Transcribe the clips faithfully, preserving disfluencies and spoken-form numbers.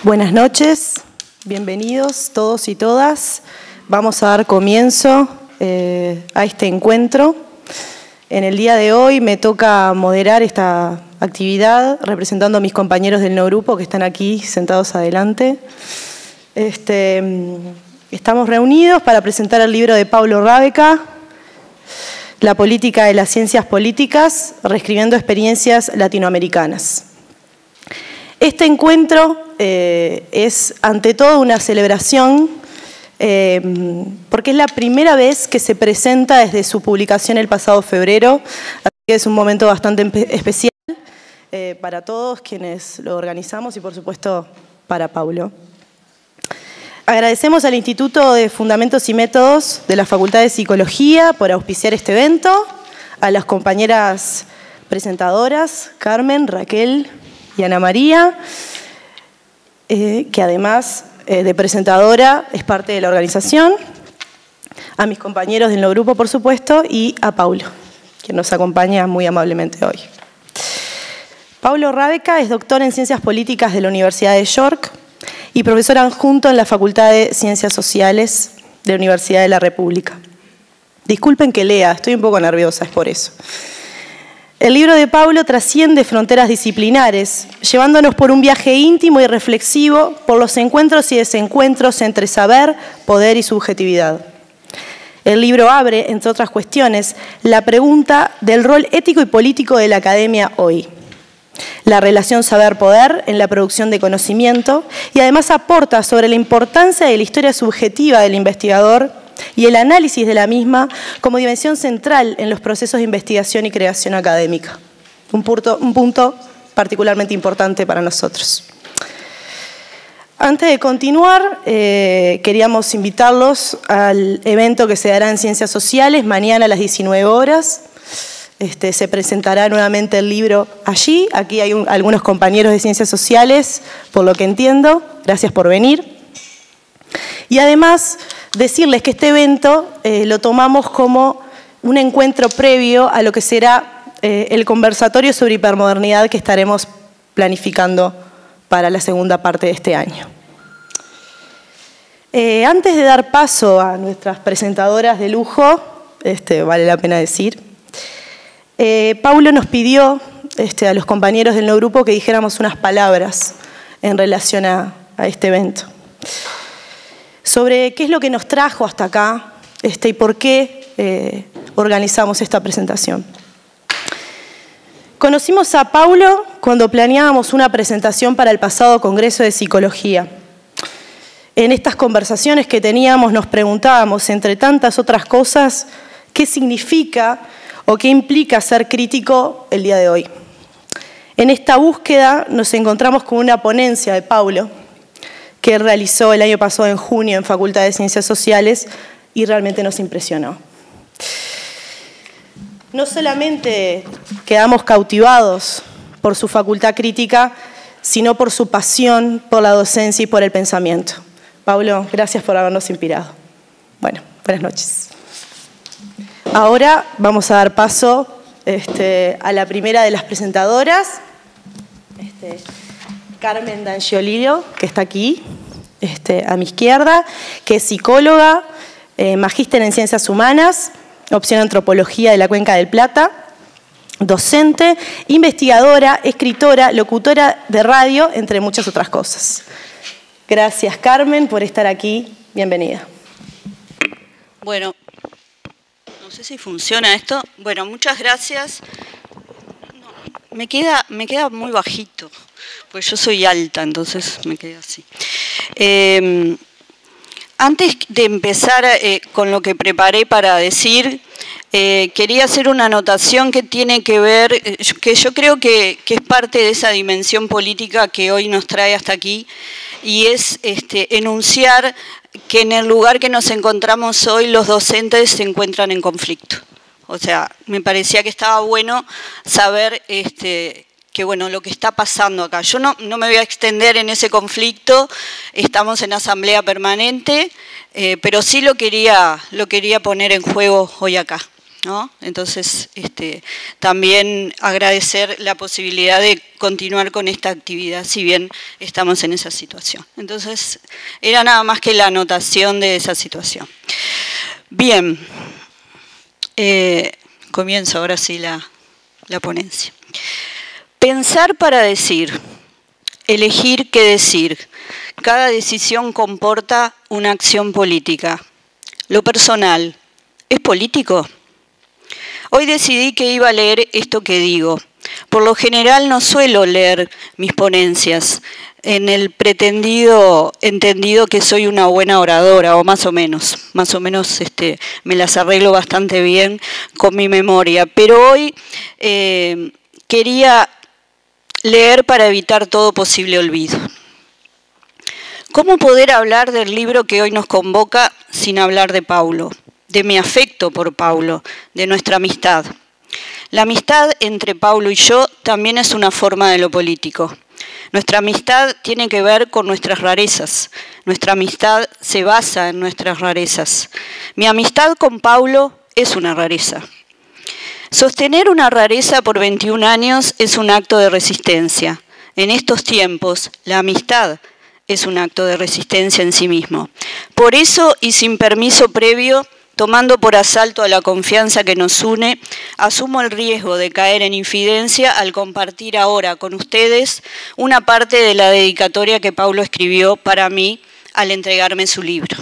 Buenas noches, bienvenidos todos y todas. Vamos a dar comienzo eh, a este encuentro. En el día de hoy me toca moderar esta actividad representando a mis compañeros del no grupo que están aquí sentados adelante. Este, estamos reunidos para presentar el libro de Paulo Rábeca, La política de las ciencias políticas, reescribiendo experiencias latinoamericanas. Este encuentro eh, es ante todo una celebración eh, porque es la primera vez que se presenta desde su publicación el pasado febrero, así que es un momento bastante especial eh, para todos quienes lo organizamos y por supuesto para Paulo. Agradecemos al Instituto de Fundamentos y Métodos de la Facultad de Psicología por auspiciar este evento, a las compañeras presentadoras, Carmen, Raquel y Ana María, eh, que además eh, de presentadora es parte de la organización, a mis compañeros del no grupo, por supuesto, y a Paulo, quien nos acompaña muy amablemente hoy. Paulo Rábeca es doctor en Ciencias Políticas de la Universidad de York y profesor adjunto en la Facultad de Ciencias Sociales de la Universidad de la República. Disculpen que lea, estoy un poco nerviosa, es por eso. El libro de Paulo trasciende fronteras disciplinares, llevándonos por un viaje íntimo y reflexivo por los encuentros y desencuentros entre saber, poder y subjetividad. El libro abre, entre otras cuestiones, la pregunta del rol ético y político de la academia hoy, la relación saber-poder en la producción de conocimiento y además aporta sobre la importancia de la historia subjetiva del investigador y el análisis de la misma como dimensión central en los procesos de investigación y creación académica. Un punto, un punto particularmente importante para nosotros. Antes de continuar, eh, queríamos invitarlos al evento que se dará en Ciencias Sociales mañana a las diecinueve horas. Este, se presentará nuevamente el libro allí. Aquí hay un, algunos compañeros de Ciencias Sociales, por lo que entiendo. Gracias por venir. Y además, decirles que este evento eh, lo tomamos como un encuentro previo a lo que será eh, el conversatorio sobre hipermodernidad que estaremos planificando para la segunda parte de este año. Eh, antes de dar paso a nuestras presentadoras de lujo, este, vale la pena decir, eh, Paulo nos pidió este, a los compañeros del no grupo que dijéramos unas palabras en relación a, a este evento, sobre qué es lo que nos trajo hasta acá este, y por qué eh, organizamos esta presentación. Conocimos a Paulo cuando planeábamos una presentación para el pasado Congreso de Psicología. En estas conversaciones que teníamos nos preguntábamos, entre tantas otras cosas, qué significa o qué implica ser crítico el día de hoy. En esta búsqueda nos encontramos con una ponencia de Paulo que realizó el año pasado en junio en Facultad de Ciencias Sociales y realmente nos impresionó. No solamente quedamos cautivados por su facultad crítica, sino por su pasión por la docencia y por el pensamiento. Paulo, gracias por habernos inspirado. Bueno, buenas noches. Ahora vamos a dar paso este, a la primera de las presentadoras, este, Carmen D'Angiolillo, que está aquí, este, a mi izquierda, que es psicóloga, eh, magíster en Ciencias Humanas, opción Antropología de la Cuenca del Plata, docente, investigadora, escritora, locutora de radio, entre muchas otras cosas. Gracias, Carmen, por estar aquí. Bienvenida. Bueno, no sé si funciona esto. Bueno, muchas gracias. No, me queda, me queda muy bajito, pues yo soy alta, entonces me queda así. Eh, antes de empezar eh, con lo que preparé para decir, eh, quería hacer una anotación que tiene que ver, eh, que yo creo que, que es parte de esa dimensión política que hoy nos trae hasta aquí, y es este, enunciar que en el lugar que nos encontramos hoy los docentes se encuentran en conflicto. O sea, me parecía que estaba bueno saber este, que bueno, lo que está pasando acá. Yo no, no me voy a extender en ese conflicto, estamos en asamblea permanente, eh, pero sí lo quería, lo quería poner en juego hoy acá. ¿no? Entonces, este, también agradecer la posibilidad de continuar con esta actividad, si bien estamos en esa situación. Entonces, era nada más que la anotación de esa situación. Bien, eh, comienzo ahora sí la, la ponencia. Pensar para decir, elegir qué decir. Cada decisión comporta una acción política. Lo personal, ¿es político? Hoy decidí que iba a leer esto que digo. Por lo general no suelo leer mis ponencias en el pretendido entendido que soy una buena oradora, o más o menos. Más o menos este, me las arreglo bastante bien con mi memoria. Pero hoy eh, quería leer para evitar todo posible olvido. ¿Cómo poder hablar del libro que hoy nos convoca sin hablar de Paulo? De mi afecto por Paulo, de nuestra amistad. La amistad entre Paulo y yo también es una forma de lo político. Nuestra amistad tiene que ver con nuestras rarezas. Nuestra amistad se basa en nuestras rarezas. Mi amistad con Paulo es una rareza. Sostener una rareza por veintiún años es un acto de resistencia. En estos tiempos, la amistad es un acto de resistencia en sí mismo. Por eso, y sin permiso previo, tomando por asalto a la confianza que nos une, asumo el riesgo de caer en infidencia al compartir ahora con ustedes una parte de la dedicatoria que Paulo escribió para mí al entregarme su libro.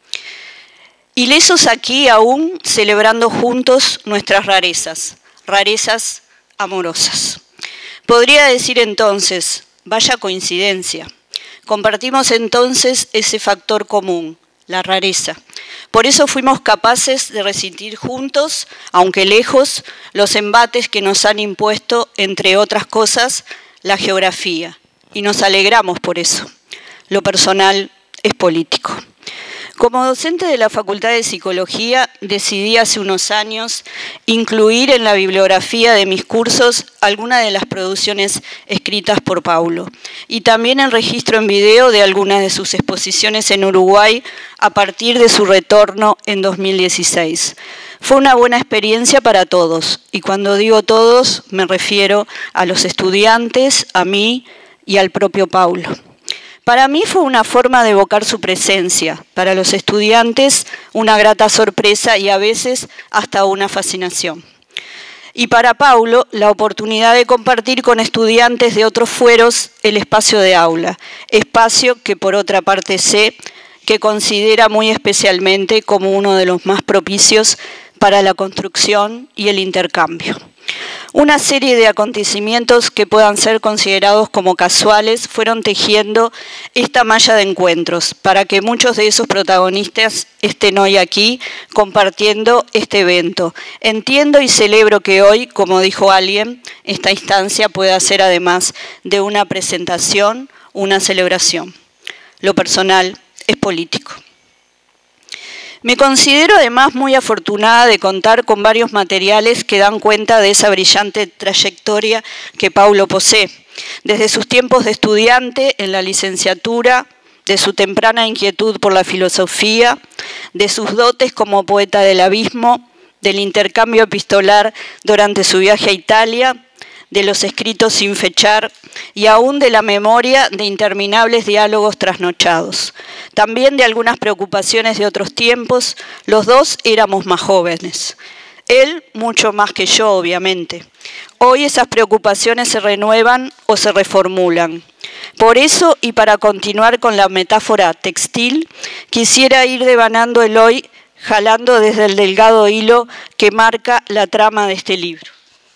Ilesos aquí aún celebrando juntos nuestras rarezas, rarezas amorosas. Podría decir entonces, vaya coincidencia, compartimos entonces ese factor común, la rareza. Por eso fuimos capaces de resistir juntos, aunque lejos, los embates que nos han impuesto, entre otras cosas, la geografía. Y nos alegramos por eso. Lo personal es político. Como docente de la Facultad de Psicología, decidí hace unos años incluir en la bibliografía de mis cursos algunas de las producciones escritas por Paulo y también el registro en video de algunas de sus exposiciones en Uruguay a partir de su retorno en dos mil dieciséis. Fue una buena experiencia para todos, y cuando digo todos me refiero a los estudiantes, a mí y al propio Paulo. Para mí fue una forma de evocar su presencia, para los estudiantes una grata sorpresa y a veces hasta una fascinación. Y para Paulo, la oportunidad de compartir con estudiantes de otros fueros el espacio de aula, espacio que por otra parte sé que considera muy especialmente como uno de los más propicios para la construcción y el intercambio. Una serie de acontecimientos que puedan ser considerados como casuales fueron tejiendo esta malla de encuentros para que muchos de esos protagonistas estén hoy aquí compartiendo este evento. Entiendo y celebro que hoy, como dijo alguien, esta instancia pueda ser además de una presentación, una celebración. Lo personal es político. Me considero además muy afortunada de contar con varios materiales que dan cuenta de esa brillante trayectoria que Paulo posee, desde sus tiempos de estudiante en la licenciatura, de su temprana inquietud por la filosofía, de sus dotes como poeta del abismo, del intercambio epistolar durante su viaje a Italia, de los escritos sin fechar y aún de la memoria de interminables diálogos trasnochados. También de algunas preocupaciones de otros tiempos, los dos éramos más jóvenes. Él mucho más que yo, obviamente. Hoy esas preocupaciones se renuevan o se reformulan. Por eso, y para continuar con la metáfora textil, quisiera ir devanando el hoy, jalando desde el delgado hilo que marca la trama de este libro.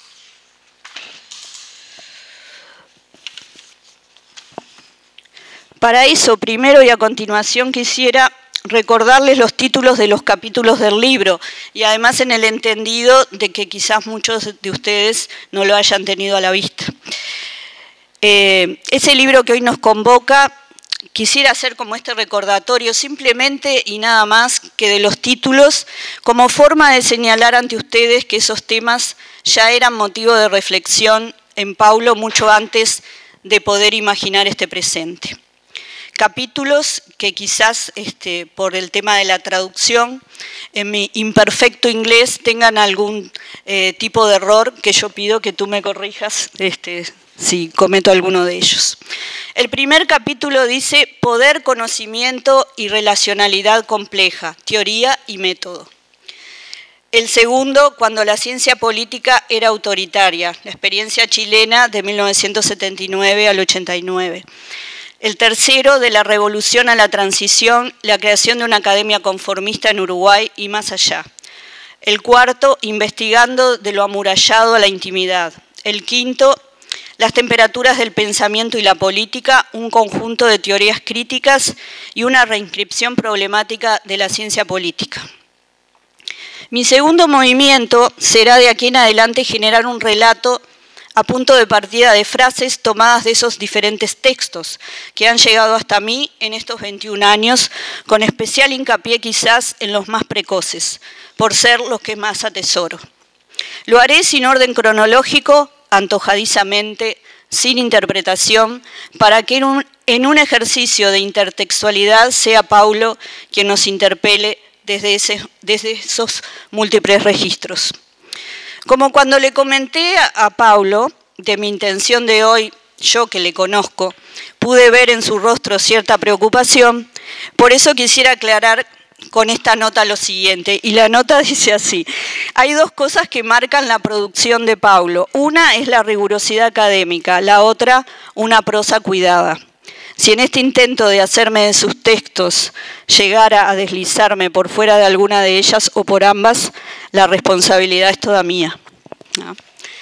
Para eso, primero y a continuación, quisiera recordarles los títulos de los capítulos del libro y además en el entendido de que quizás muchos de ustedes no lo hayan tenido a la vista. Eh, ese libro que hoy nos convoca, quisiera hacer como este recordatorio simplemente y nada más que de los títulos como forma de señalar ante ustedes que esos temas ya eran motivo de reflexión en Paulo mucho antes de poder imaginar este presente. capítulos que quizás este, por el tema de la traducción, en mi imperfecto inglés, tengan algún eh, tipo de error que yo pido que tú me corrijas este, si cometo alguno de ellos. El primer capítulo dice poder, conocimiento y relacionalidad compleja, teoría y método. El segundo, cuando la ciencia política era autoritaria, la experiencia chilena de mil novecientos setenta y nueve al ochenta y nueve. El tercero, de la revolución a la transición, la creación de una academia conformista en Uruguay y más allá. El cuarto, investigando de lo amurallado a la intimidad. El quinto, las temperaturas del pensamiento y la política, un conjunto de teorías críticas y una reinscripción problemática de la ciencia política. Mi segundo movimiento será de aquí en adelante generar un relato a punto de partida de frases tomadas de esos diferentes textos que han llegado hasta mí en estos veintiún años, con especial hincapié quizás en los más precoces, por ser los que más atesoro. Lo haré sin orden cronológico, antojadizamente, sin interpretación, para que en un, en un ejercicio de intertextualidad sea Paulo quien nos interpele desde, ese, desde esos múltiples registros. Como cuando le comenté a, a Paulo de mi intención de hoy, yo que le conozco, pude ver en su rostro cierta preocupación, por eso quisiera aclarar con esta nota lo siguiente, y la nota dice así: hay dos cosas que marcan la producción de Paulo, una es la rigurosidad académica, la otra una prosa cuidada. Si en este intento de hacerme de sus textos llegara a deslizarme por fuera de alguna de ellas o por ambas, la responsabilidad es toda mía. ¿No?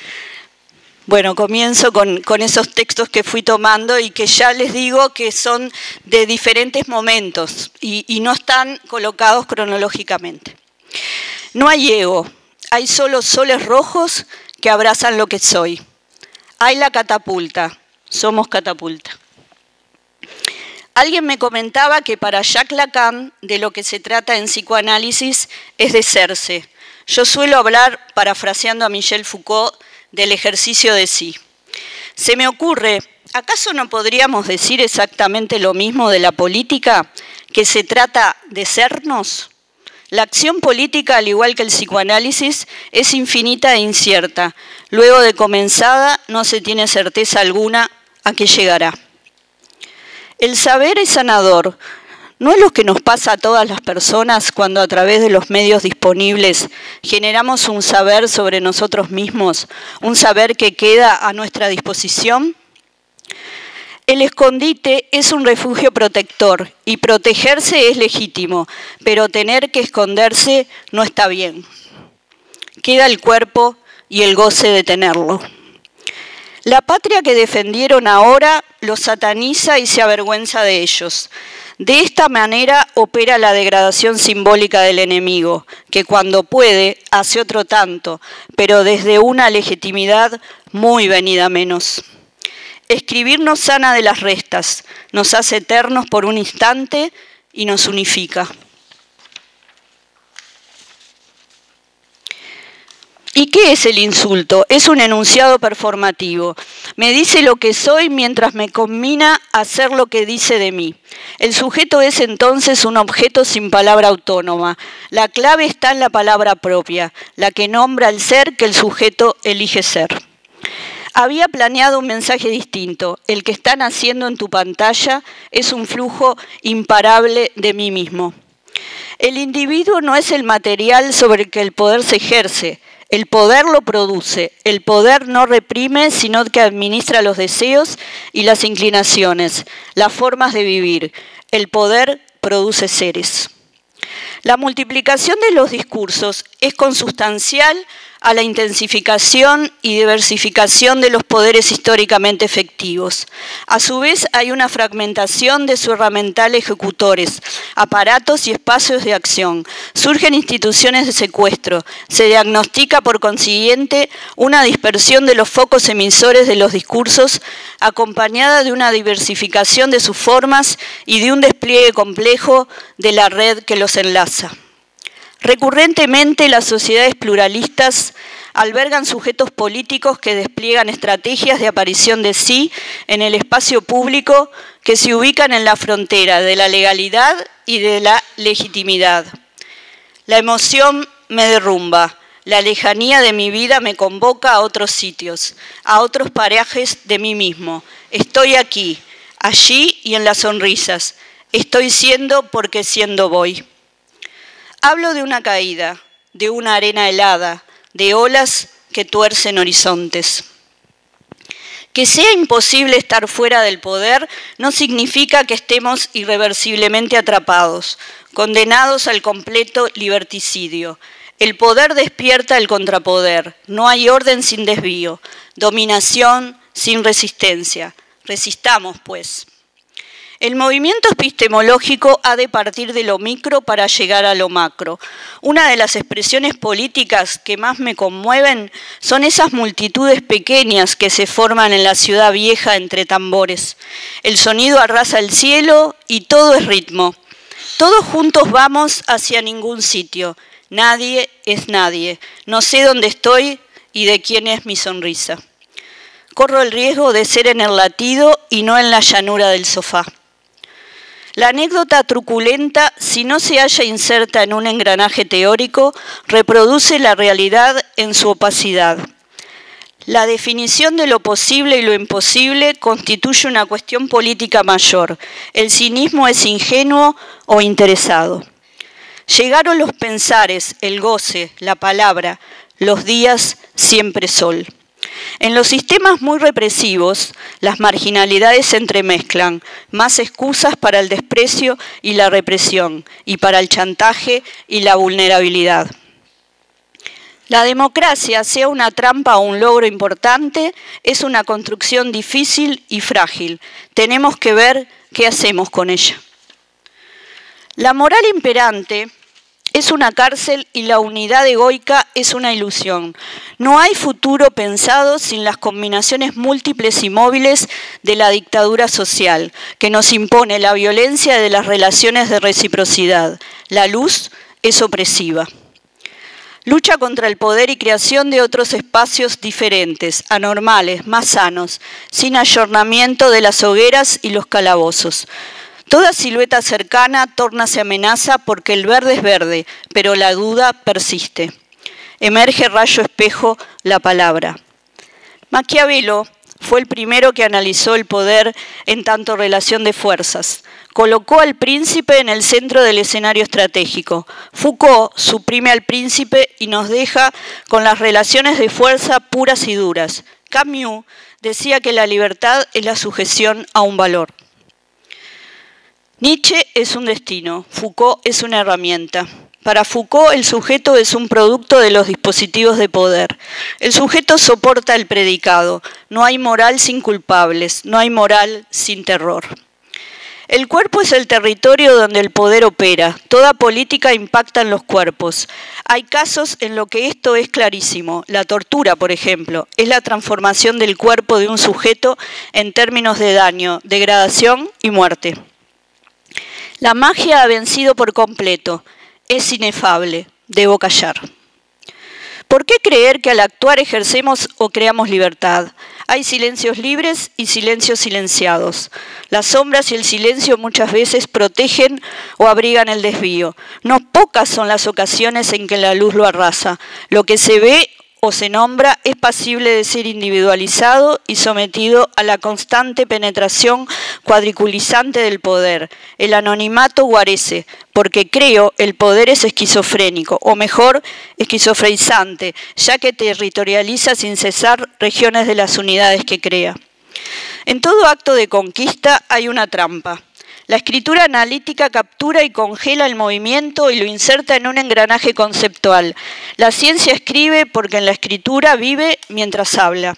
Bueno, comienzo con, con esos textos que fui tomando y que ya les digo que son de diferentes momentos y, y no están colocados cronológicamente. No hay ego, hay solo soles rojos que abrazan lo que soy. Hay la catapulta, somos catapulta. Alguien me comentaba que para Jacques Lacan de lo que se trata en psicoanálisis es de serse. Yo suelo hablar, parafraseando a Michel Foucault, del ejercicio de sí. Se me ocurre, ¿acaso no podríamos decir exactamente lo mismo de la política? ¿Que se trata de sernos? La acción política, al igual que el psicoanálisis, es infinita e incierta. Luego de comenzada, no se tiene certeza alguna a qué llegará. El saber es sanador. ¿No es lo que nos pasa a todas las personas cuando a través de los medios disponibles generamos un saber sobre nosotros mismos, un saber que queda a nuestra disposición? El escondite es un refugio protector y protegerse es legítimo, pero tener que esconderse no está bien. Queda el cuerpo y el goce de tenerlo. La patria que defendieron ahora los sataniza y se avergüenza de ellos. De esta manera opera la degradación simbólica del enemigo, que cuando puede hace otro tanto, pero desde una legitimidad muy venida menos. Escribir nos sana de las restas, nos hace eternos por un instante y nos unifica. ¿Y qué es el insulto? Es un enunciado performativo. Me dice lo que soy mientras me combina a hacer lo que dice de mí. El sujeto es entonces un objeto sin palabra autónoma. La clave está en la palabra propia, la que nombra el ser que el sujeto elige ser. Había planeado un mensaje distinto. El que está naciendo en tu pantalla es un flujo imparable de mí mismo. El individuo no es el material sobre el que el poder se ejerce. El poder lo produce, el poder no reprime, sino que administra los deseos y las inclinaciones, las formas de vivir. El poder produce seres. La multiplicación de los discursos es consustancial a la intensificación y diversificación de los poderes históricamente efectivos. A su vez, hay una fragmentación de su herramental ejecutores, aparatos y espacios de acción. Surgen instituciones de secuestro. Se diagnostica, por consiguiente, una dispersión de los focos emisores de los discursos, acompañada de una diversificación de sus formas y de un despliegue complejo de la red que los enlaza. Recurrentemente, las sociedades pluralistas albergan sujetos políticos que despliegan estrategias de aparición de sí en el espacio público que se ubican en la frontera de la legalidad y de la legitimidad. La emoción me derrumba, la lejanía de mi vida me convoca a otros sitios, a otros parajes de mí mismo. Estoy aquí, allí y en las sonrisas. Estoy siendo porque siendo voy. Hablo de una caída, de una arena helada, de olas que tuercen horizontes. Que sea imposible estar fuera del poder no significa que estemos irreversiblemente atrapados, condenados al completo liberticidio. El poder despierta el contrapoder, no hay orden sin desvío, dominación sin resistencia. Resistamos, pues. El movimiento epistemológico ha de partir de lo micro para llegar a lo macro. Una de las expresiones políticas que más me conmueven son esas multitudes pequeñas que se forman en la ciudad vieja entre tambores. El sonido arrasa el cielo y todo es ritmo. Todos juntos vamos hacia ningún sitio. Nadie es nadie. No sé dónde estoy y de quién es mi sonrisa. Corro el riesgo de ser en el latido y no en la llanura del sofá. La anécdota truculenta, si no se halla inserta en un engranaje teórico, reproduce la realidad en su opacidad. La definición de lo posible y lo imposible constituye una cuestión política mayor. El cinismo es ingenuo o interesado. Llegaron los pensares, el goce, la palabra, los días siempre sol. En los sistemas muy represivos, las marginalidades se entremezclan, más excusas para el desprecio y la represión, y para el chantaje y la vulnerabilidad. La democracia, sea una trampa o un logro importante, es una construcción difícil y frágil. Tenemos que ver qué hacemos con ella. La moral imperante es una cárcel y la unidad egoica es una ilusión. No hay futuro pensado sin las combinaciones múltiples y móviles de la dictadura social, que nos impone la violencia de las relaciones de reciprocidad. La luz es opresiva. Lucha contra el poder y creación de otros espacios diferentes, anormales, más sanos, sin ayornamiento de las hogueras y los calabozos. Toda silueta cercana tórnase amenaza porque el verde es verde, pero la duda persiste. Emerge rayo espejo la palabra. Maquiavelo fue el primero que analizó el poder en tanto relación de fuerzas. Colocó al príncipe en el centro del escenario estratégico. Foucault suprime al príncipe y nos deja con las relaciones de fuerza puras y duras. Camus decía que la libertad es la sujeción a un valor. Nietzsche es un destino, Foucault es una herramienta. Para Foucault, el sujeto es un producto de los dispositivos de poder. El sujeto soporta el predicado. No hay moral sin culpables, no hay moral sin terror. El cuerpo es el territorio donde el poder opera. Toda política impacta en los cuerpos. Hay casos en los que esto es clarísimo. La tortura, por ejemplo, es la transformación del cuerpo de un sujeto en términos de daño, degradación y muerte. La magia ha vencido por completo. Es inefable. Debo callar. ¿Por qué creer que al actuar ejercemos o creamos libertad? Hay silencios libres y silencios silenciados. Las sombras y el silencio muchas veces protegen o abrigan el desvío. No pocas son las ocasiones en que la luz lo arrasa. Lo que se ve o se nombra es pasible de ser individualizado y sometido a la constante penetración cuadriculizante del poder. El anonimato guarece, porque creo el poder es esquizofrénico, o mejor, esquizofrenizante, ya que territorializa sin cesar regiones de las unidades que crea. En todo acto de conquista hay una trampa. La escritura analítica captura y congela el movimiento y lo inserta en un engranaje conceptual. La ciencia escribe porque en la escritura vive mientras habla.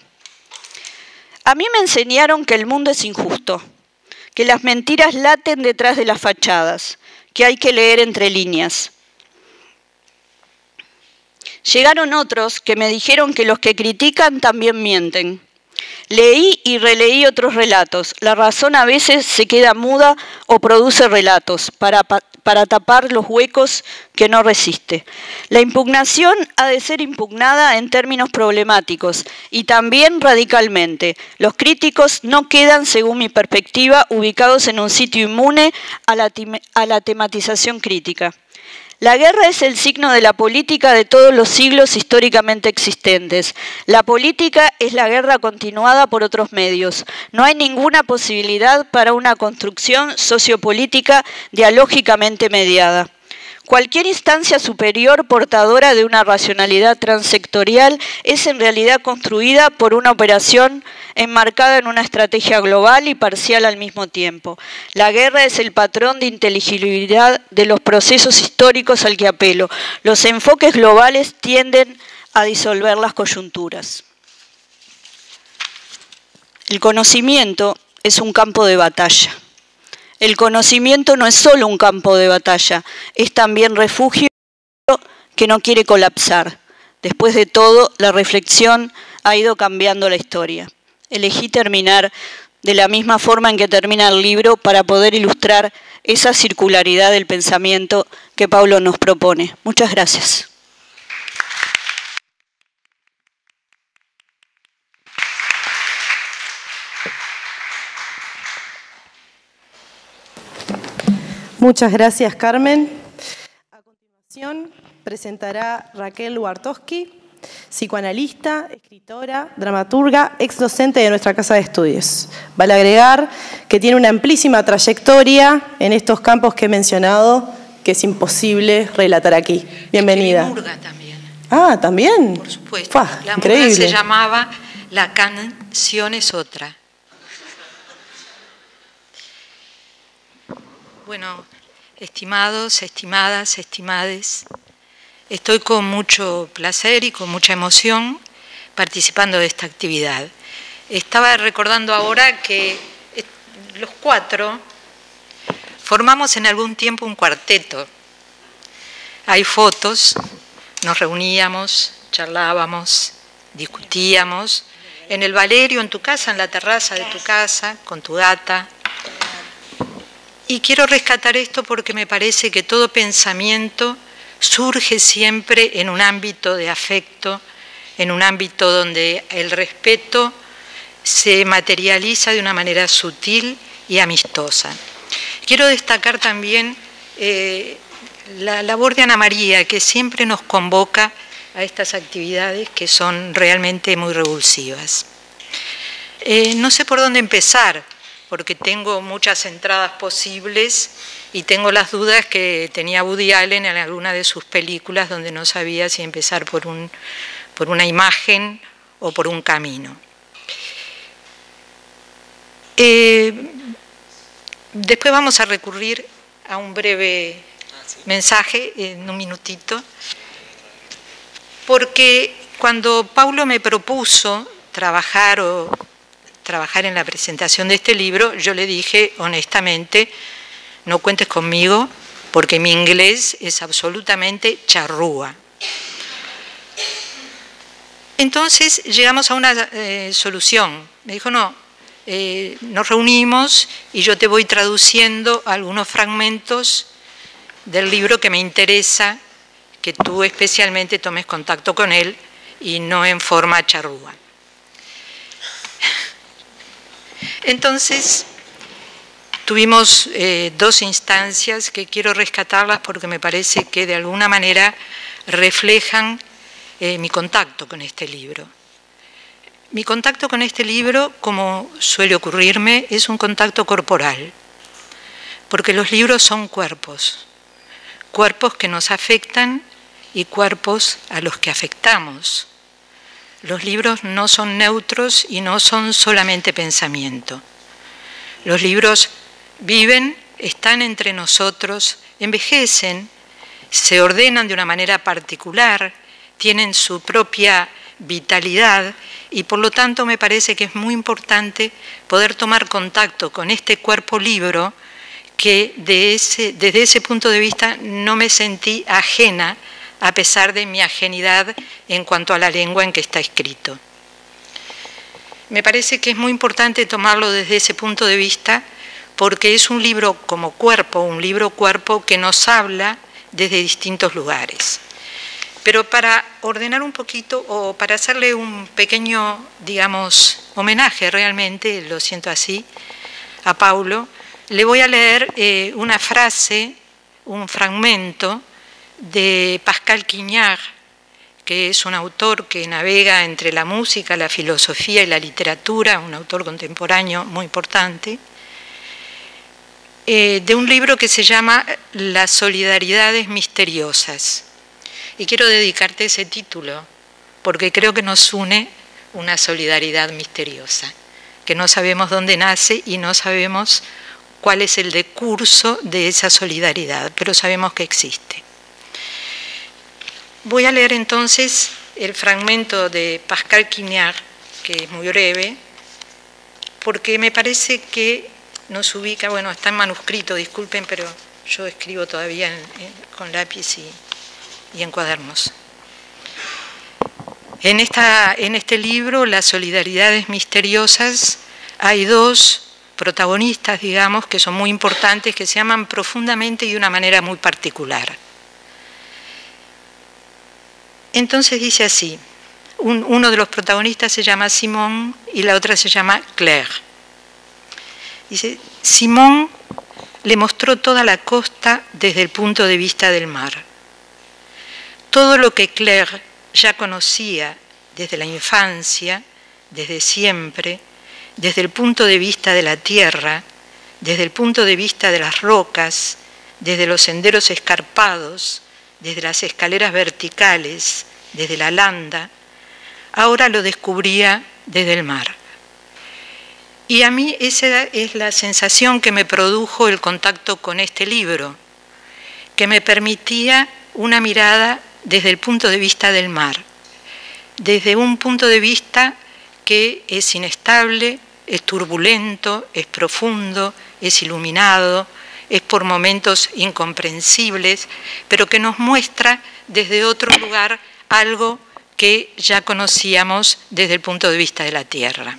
A mí me enseñaron que el mundo es injusto, que las mentiras laten detrás de las fachadas, que hay que leer entre líneas. Llegaron otros que me dijeron que los que critican también mienten. Leí y releí otros relatos. La razón a veces se queda muda o produce relatos para, para tapar los huecos que no resiste. La impugnación ha de ser impugnada en términos problemáticos y también radicalmente. Los críticos no quedan, según mi perspectiva, ubicados en un sitio inmune a la, a la tematización crítica. La guerra es el signo de la política de todos los siglos históricamente existentes. La política es la guerra continuada por otros medios. No hay ninguna posibilidad para una construcción sociopolítica dialógicamente mediada. Cualquier instancia superior portadora de una racionalidad transsectorial es en realidad construida por una operación enmarcada en una estrategia global y parcial al mismo tiempo. La guerra es el patrón de inteligibilidad de los procesos históricos al que apelo. Los enfoques globales tienden a disolver las coyunturas. El conocimiento es un campo de batalla. El conocimiento no es solo un campo de batalla, es también refugio que no quiere colapsar. Después de todo, la reflexión ha ido cambiando la historia. Elegí terminar de la misma forma en que termina el libro para poder ilustrar esa circularidad del pensamiento que Paulo nos propone. Muchas gracias. Muchas gracias, Carmen. A continuación presentará Raquel Wartowski, psicoanalista, escritora, dramaturga, ex docente de nuestra casa de estudios. Vale agregar que tiene una amplísima trayectoria en estos campos que he mencionado, que es imposible relatar aquí. Bienvenida. Escribí murga también. Ah, ¿también? Por supuesto. Fua, la increíble. murga se llamaba La canción es otra. Bueno, estimados, estimadas, estimades, estoy con mucho placer y con mucha emoción participando de esta actividad. Estaba recordando ahora que los cuatro formamos en algún tiempo un cuarteto. Hay fotos, nos reuníamos, charlábamos, discutíamos, en el Valerio, en tu casa, en la terraza de tu casa, con tu gata. Y quiero rescatar esto porque me parece que todo pensamiento surge siempre en un ámbito de afecto, en un ámbito donde el respeto se materializa de una manera sutil y amistosa. Quiero destacar también eh, la labor de Ana María, que siempre nos convoca a estas actividades que son realmente muy revulsivas. Eh, no sé por dónde empezar, porque tengo muchas entradas posibles y tengo las dudas que tenía Woody Allen en alguna de sus películas donde no sabía si empezar por, un, por una imagen o por un camino. Eh, después vamos a recurrir a un breve mensaje, en un minutito, porque cuando Paulo me propuso trabajar o trabajar en la presentación de este libro, yo le dije honestamente, no cuentes conmigo porque mi inglés es absolutamente charrúa. Entonces llegamos a una eh, solución. Me dijo, no, eh, nos reunimos y yo te voy traduciendo algunos fragmentos del libro que me interesa que tú especialmente tomes contacto con él y no en forma charrúa. Entonces, tuvimos eh, dos instancias que quiero rescatarlas porque me parece que de alguna manera reflejan eh, mi contacto con este libro. Mi contacto con este libro, como suele ocurrirme, es un contacto corporal, porque los libros son cuerpos, cuerpos que nos afectan y cuerpos a los que afectamos. Los libros no son neutros y no son solamente pensamiento. Los libros viven, están entre nosotros, envejecen, se ordenan de una manera particular, tienen su propia vitalidad y por lo tanto me parece que es muy importante poder tomar contacto con este cuerpo libro que de ese, desde ese punto de vista no me sentí ajena a pesar de mi ajenidad en cuanto a la lengua en que está escrito. me parece que es muy importante tomarlo desde ese punto de vista, porque es un libro como cuerpo, un libro cuerpo que nos habla desde distintos lugares. Pero para ordenar un poquito, o para hacerle un pequeño, digamos, homenaje realmente, lo siento así, a Paulo, le voy a leer eh, una frase, un fragmento de Pascal Quignard, que es un autor que navega entre la música, la filosofía y la literatura, un autor contemporáneo muy importante, eh, de un libro que se llama Las solidaridades misteriosas. Y quiero dedicarte ese título, porque creo que nos une una solidaridad misteriosa, que no sabemos dónde nace y no sabemos cuál es el decurso de esa solidaridad, pero sabemos que existe. Voy a leer entonces el fragmento de Pascal Quignard, que es muy breve, porque me parece que nos ubica, bueno, está en manuscrito, disculpen, pero yo escribo todavía en, en, con lápiz y... y en cuadernos. En, esta, en este libro, Las solidaridades misteriosas, hay dos protagonistas, digamos, que son muy importantes, que se aman profundamente y de una manera muy particular. Entonces dice así, un, uno de los protagonistas se llama Simón y la otra se llama Claire. Dice, Simón le mostró toda la costa desde el punto de vista del mar. Todo lo que Claire ya conocía desde la infancia, desde siempre, desde el punto de vista de la tierra, desde el punto de vista de las rocas, desde los senderos escarpados, desde las escaleras verticales, desde la landa, ahora lo descubría desde el mar. Y a mí esa es la sensación que me produjo el contacto con este libro, que me permitía una mirada desde el punto de vista del mar, desde un punto de vista que es inestable, es turbulento, es profundo, es iluminado, es por momentos incomprensibles, pero que nos muestra desde otro lugar algo que ya conocíamos desde el punto de vista de la tierra.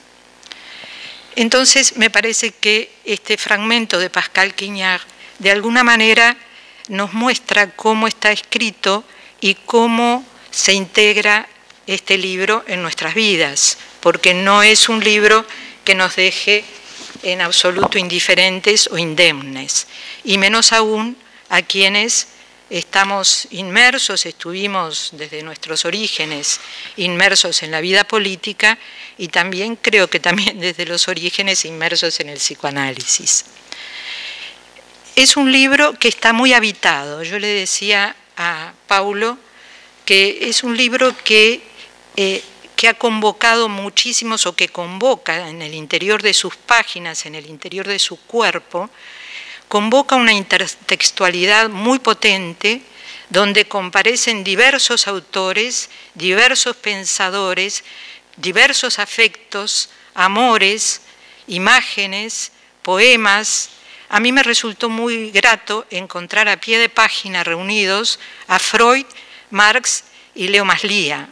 Entonces me parece que este fragmento de Pascal Quignard de alguna manera nos muestra cómo está escrito y cómo se integra este libro en nuestras vidas, porque no es un libro que nos deje en absoluto indiferentes o indemnes, y menos aún a quienes estamos inmersos, estuvimos desde nuestros orígenes inmersos en la vida política y también creo que también desde los orígenes inmersos en el psicoanálisis. Es un libro que está muy habitado. Yo le decía a Paulo que es un libro que, eh, que ha convocado muchísimos o que convoca en el interior de sus páginas, en el interior de su cuerpo, convoca una intertextualidad muy potente donde comparecen diversos autores, diversos pensadores, diversos afectos, amores, imágenes, poemas. A mí me resultó muy grato encontrar a pie de página reunidos a Freud, Marx y Leo Maslía.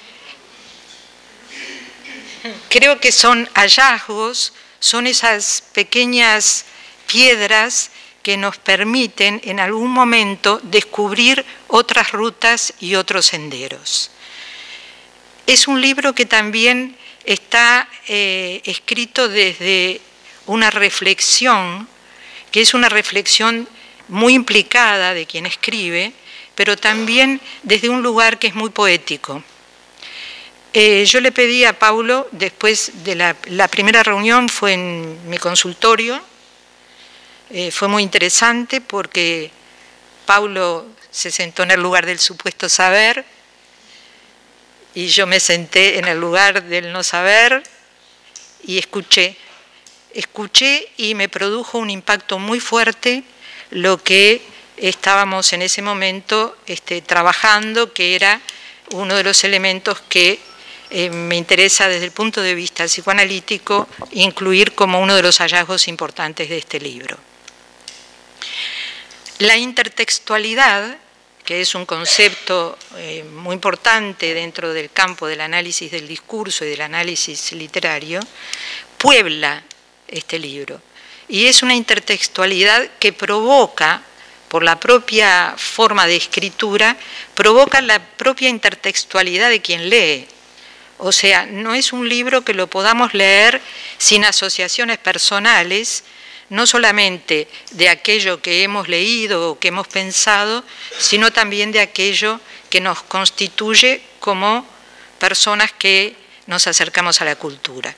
Creo que son hallazgos, son esas pequeñas piedras que nos permiten en algún momento descubrir otras rutas y otros senderos. Es un libro que también está eh, escrito desde una reflexión, que es una reflexión muy implicada de quien escribe, pero también desde un lugar que es muy poético. Eh, yo le pedí a Paulo, después de la, la primera reunión fue en mi consultorio, eh, fue muy interesante porque Paulo se sentó en el lugar del supuesto saber y yo me senté en el lugar del no saber y escuché. Escuché y me produjo un impacto muy fuerte lo que estábamos en ese momento este, trabajando, que era uno de los elementos que eh, me interesa desde el punto de vista psicoanalítico incluir como uno de los hallazgos importantes de este libro. La intertextualidad que es un concepto eh, muy importante dentro del campo del análisis del discurso y del análisis literario, puebla este libro. Y es una intertextualidad que provoca, por la propia forma de escritura, provoca la propia intertextualidad de quien lee. O sea, no es un libro que lo podamos leer sin asociaciones personales, no solamente de aquello que hemos leído o que hemos pensado, sino también de aquello que nos constituye como personas que nos acercamos a la cultura.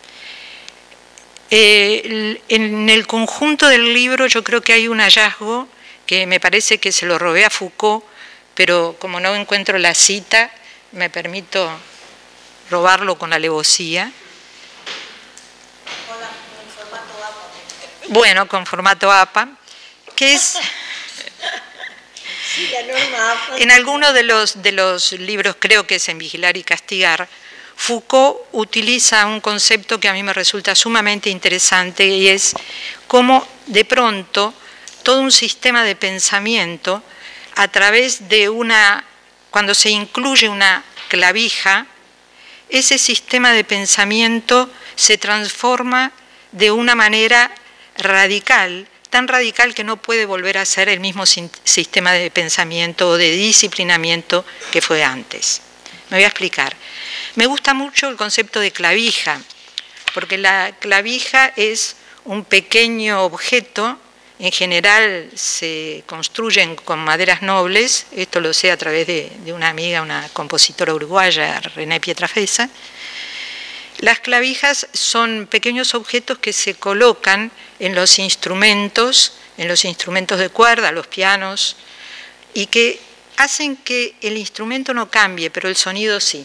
Eh, en el conjunto del libro yo creo que hay un hallazgo que me parece que se lo robé a Foucault, pero como no encuentro la cita, me permito robarlo con alevosía. Bueno, con formato A P A, que es... En alguno de los, de los libros, creo que es en Vigilar y Castigar, Foucault utiliza un concepto que a mí me resulta sumamente interesante y es cómo de pronto todo un sistema de pensamiento a través de una, cuando se incluye una clavija, ese sistema de pensamiento se transforma de una manera radical, tan radical que no puede volver a ser el mismo sistema de pensamiento o de disciplinamiento que fue antes. Me voy a explicar. Me gusta mucho el concepto de clavija, porque la clavija es un pequeño objeto, en general se construyen con maderas nobles, esto lo sé a través de, de una amiga, una compositora uruguaya, René Pietrafesa. Las clavijas son pequeños objetos que se colocan en los instrumentos, en los instrumentos de cuerda, los pianos, y que hacen que el instrumento no cambie, pero el sonido sí.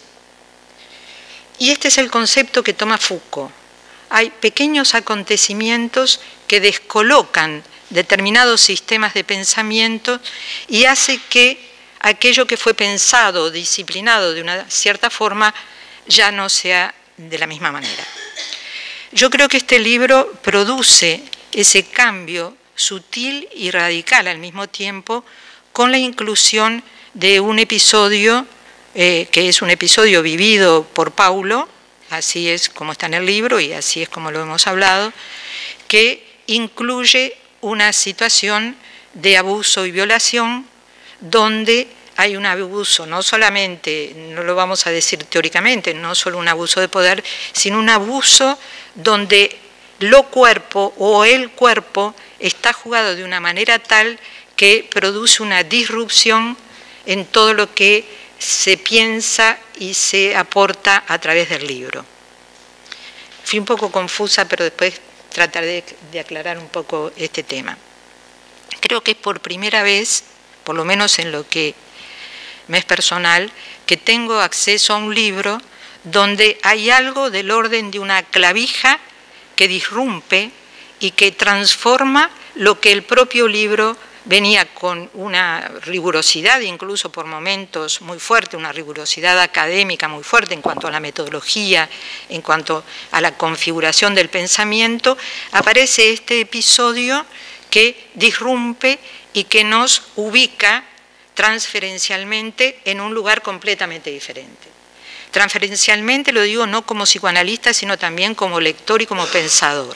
Y este es el concepto que toma Foucault. Hay pequeños acontecimientos que descolocan determinados sistemas de pensamiento y hace que aquello que fue pensado, disciplinado de una cierta forma, ya no sea de la misma manera. Yo creo que este libro produce ese cambio sutil y radical al mismo tiempo con la inclusión de un episodio eh, que es un episodio vivido por Paulo, así es como está en el libro y así es como lo hemos hablado, que incluye una situación de abuso y violación donde hay un abuso, no solamente, no lo vamos a decir teóricamente, no solo un abuso de poder, sino un abuso donde lo cuerpo o el cuerpo está jugado de una manera tal que produce una disrupción en todo lo que se piensa y se aporta a través del libro. Fui un poco confusa, pero después trataré de, de aclarar un poco este tema. Creo que es por primera vez, por lo menos en lo que me es personal, que tengo acceso a un libro donde hay algo del orden de una clavija que disrumpe y que transforma lo que el propio libro venía con una rigurosidad, incluso por momentos muy fuerte, una rigurosidad académica muy fuerte en cuanto a la metodología, en cuanto a la configuración del pensamiento, aparece este episodio que disrumpe y que nos ubica transferencialmente en un lugar completamente diferente. Transferencialmente lo digo no como psicoanalista, sino también como lector y como pensador.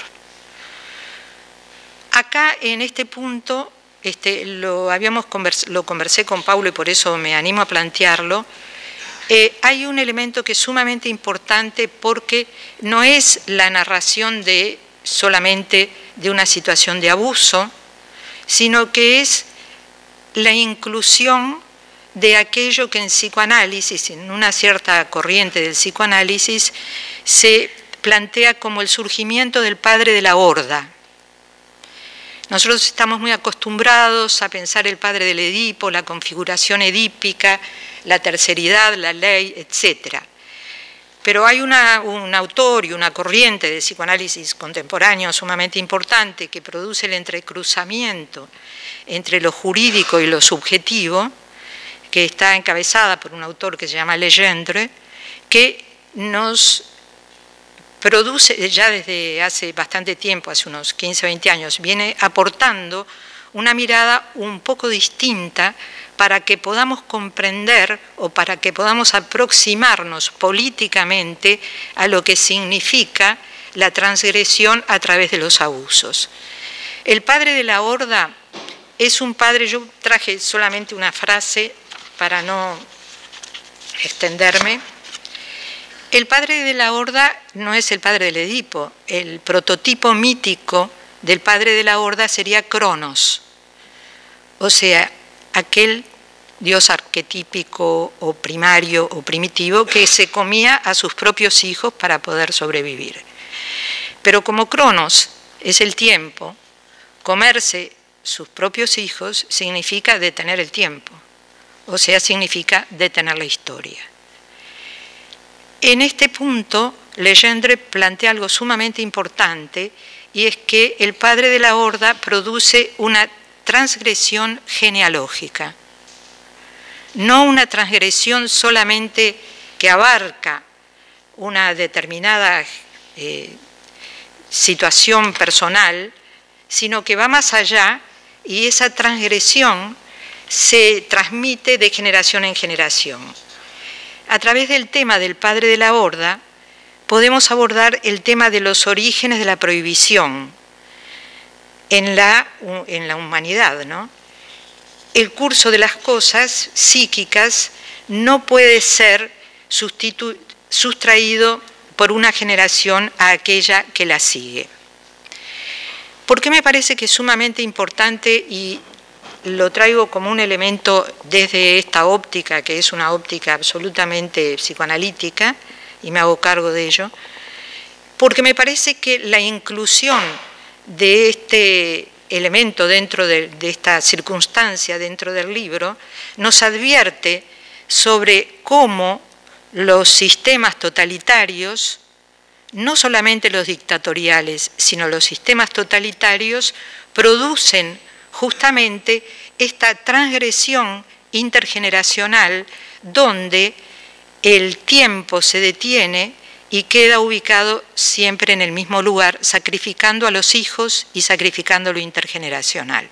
Acá, en este punto, este, lo, habíamos convers lo conversé con Paulo y por eso me animo a plantearlo, eh, hay un elemento que es sumamente importante porque no es la narración de solamente de una situación de abuso, sino que es la inclusión de aquello que en psicoanálisis, en una cierta corriente del psicoanálisis, se plantea como el surgimiento del padre de la horda. Nosotros estamos muy acostumbrados a pensar el padre del Edipo, la configuración edípica, la terceridad, la ley, etcétera. Pero hay una, un autor y una corriente de psicoanálisis contemporáneo sumamente importante que produce el entrecruzamiento entre lo jurídico y lo subjetivo, que está encabezada por un autor que se llama Legendre, que nos produce, ya desde hace bastante tiempo, hace unos quince, veinte años, viene aportando una mirada un poco distinta para que podamos comprender o para que podamos aproximarnos políticamente a lo que significa la transgresión a través de los abusos. El padre de la horda es un padre, yo traje solamente una frase para no extenderme. El padre de la horda no es el padre del Edipo, el prototipo mítico del padre de la horda sería Cronos, o sea, aquel dios arquetípico o primario o primitivo que se comía a sus propios hijos para poder sobrevivir. Pero como Cronos es el tiempo, comerse sus propios hijos significa detener el tiempo, o sea, significa detener la historia. En este punto, Legendre plantea algo sumamente importante, y es que el padre de la horda produce una transgresión genealógica, no una transgresión solamente que abarca una determinada eh, situación personal, sino que va más allá, y esa transgresión se transmite de generación en generación. A través del tema del padre de la horda, podemos abordar el tema de los orígenes de la prohibición en la, en la humanidad, ¿no? El curso de las cosas psíquicas no puede ser sustraído por una generación a aquella que la sigue. ¿Por qué me parece que es sumamente importante y lo traigo como un elemento desde esta óptica, que es una óptica absolutamente psicoanalítica, y me hago cargo de ello? Porque me parece que la inclusión de este elemento dentro de, de esta circunstancia dentro del libro nos advierte sobre cómo los sistemas totalitarios, no solamente los dictatoriales, sino los sistemas totalitarios, producen justamente esta transgresión intergeneracional donde el tiempo se detiene y queda ubicado siempre en el mismo lugar, sacrificando a los hijos y sacrificando lo intergeneracional.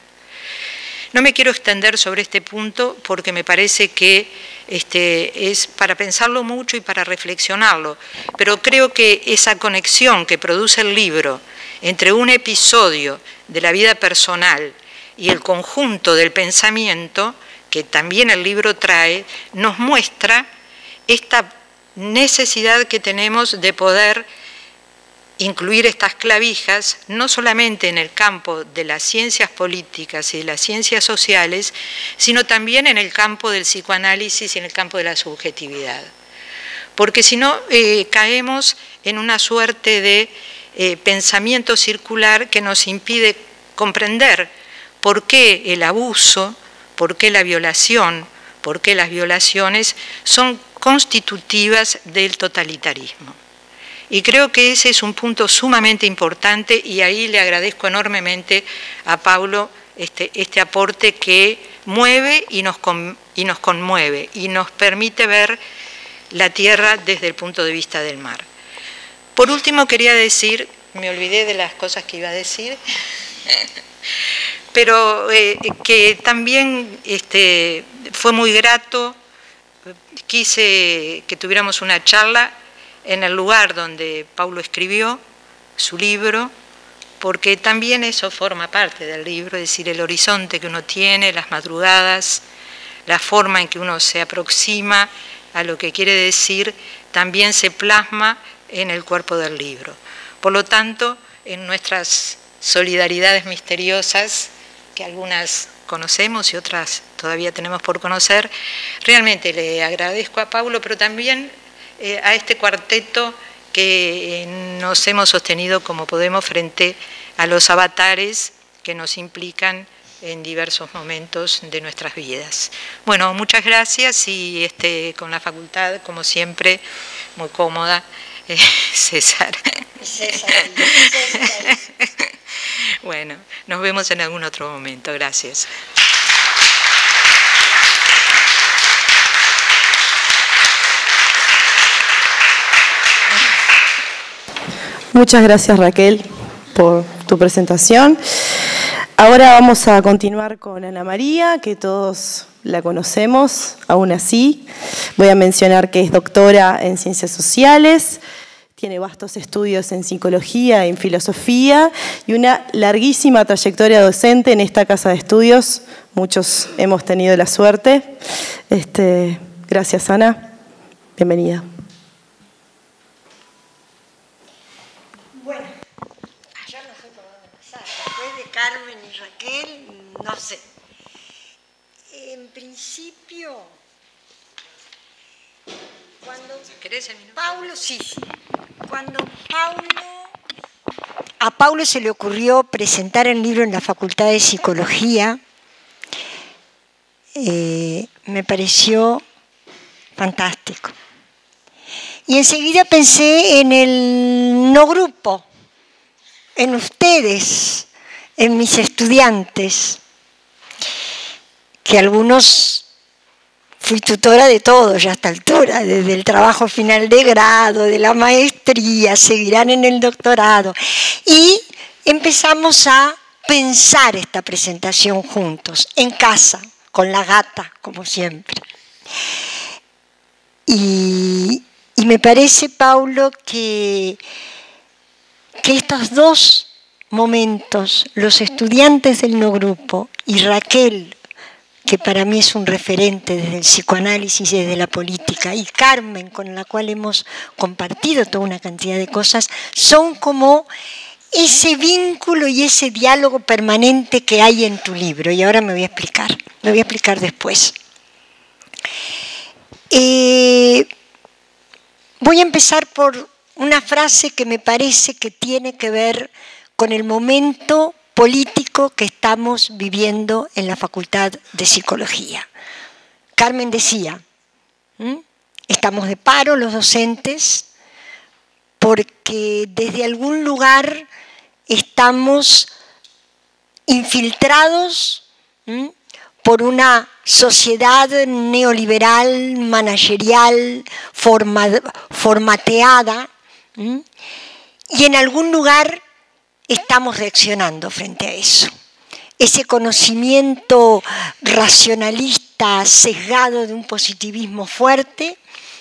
No me quiero extender sobre este punto porque me parece que este, es para pensarlo mucho y para reflexionarlo, pero creo que esa conexión que produce el libro entre un episodio de la vida personal y el conjunto del pensamiento, que también el libro trae, nos muestra esta necesidad que tenemos de poder incluir estas clavijas, no solamente en el campo de las ciencias políticas y de las ciencias sociales, sino también en el campo del psicoanálisis y en el campo de la subjetividad. Porque si no, eh, caemos en una suerte de eh, pensamiento circular que nos impide comprender por qué el abuso, por qué la violación, por qué las violaciones son constitutivas del totalitarismo. Y creo que ese es un punto sumamente importante, y ahí le agradezco enormemente a Paulo este, este aporte que mueve y nos, con, y nos conmueve y nos permite ver la tierra desde el punto de vista del mar. Por último quería decir, me olvidé de las cosas que iba a decir, pero eh, que también este, fue muy grato, quise que tuviéramos una charla en el lugar donde Paulo escribió su libro, porque también eso forma parte del libro, es decir, el horizonte que uno tiene, las madrugadas, la forma en que uno se aproxima a lo que quiere decir, también se plasma en el cuerpo del libro. Por lo tanto, en nuestras solidaridades misteriosas, que algunas conocemos y otras todavía tenemos por conocer, realmente le agradezco a Paulo, pero también Eh, a este cuarteto que eh, nos hemos sostenido como podemos frente a los avatares que nos implican en diversos momentos de nuestras vidas. Bueno, muchas gracias y este, con la facultad, como siempre, muy cómoda, eh, César. César, César. Bueno, nos vemos en algún otro momento. Gracias. Muchas gracias, Raquel, por tu presentación. Ahora vamos a continuar con Ana María, que todos la conocemos, aún así. Voy a mencionar que es doctora en Ciencias Sociales, tiene vastos estudios en Psicología y en Filosofía y una larguísima trayectoria docente en esta casa de estudios. Muchos hemos tenido la suerte. Este, gracias, Ana. Bienvenida. Bueno, yo no sé por dónde empezar. Después de Carmen y Raquel, no sé. En principio, cuando ¿Querés el minuto? Paulo, sí, sí. Cuando Paulo, a Paulo se le ocurrió presentar el libro en la Facultad de Psicología, eh, me pareció fantástico. Y enseguida pensé en el no grupo, en ustedes, en mis estudiantes, que algunos fui tutora de todos ya a esta altura, desde el trabajo final de grado, de la maestría, seguirán en el doctorado. Y empezamos a pensar esta presentación juntos, en casa, con la gata, como siempre. Y, y me parece, Paulo, que, que estos dos momentos, los estudiantes del no grupo y Raquel, que para mí es un referente desde el psicoanálisis y desde la política, y Carmen, con la cual hemos compartido toda una cantidad de cosas, son como ese vínculo y ese diálogo permanente que hay en tu libro. Y ahora me voy a explicar, me voy a explicar después. Eh, voy a empezar por una frase que me parece que tiene que ver con el momento político que estamos viviendo en la Facultad de Psicología. Carmen decía, ¿m? estamos de paro los docentes porque desde algún lugar estamos infiltrados ¿m? por una sociedad neoliberal, managerial, forma, formateada, ¿m? y en algún lugar estamos reaccionando frente a eso. Ese conocimiento racionalista sesgado de un positivismo fuerte,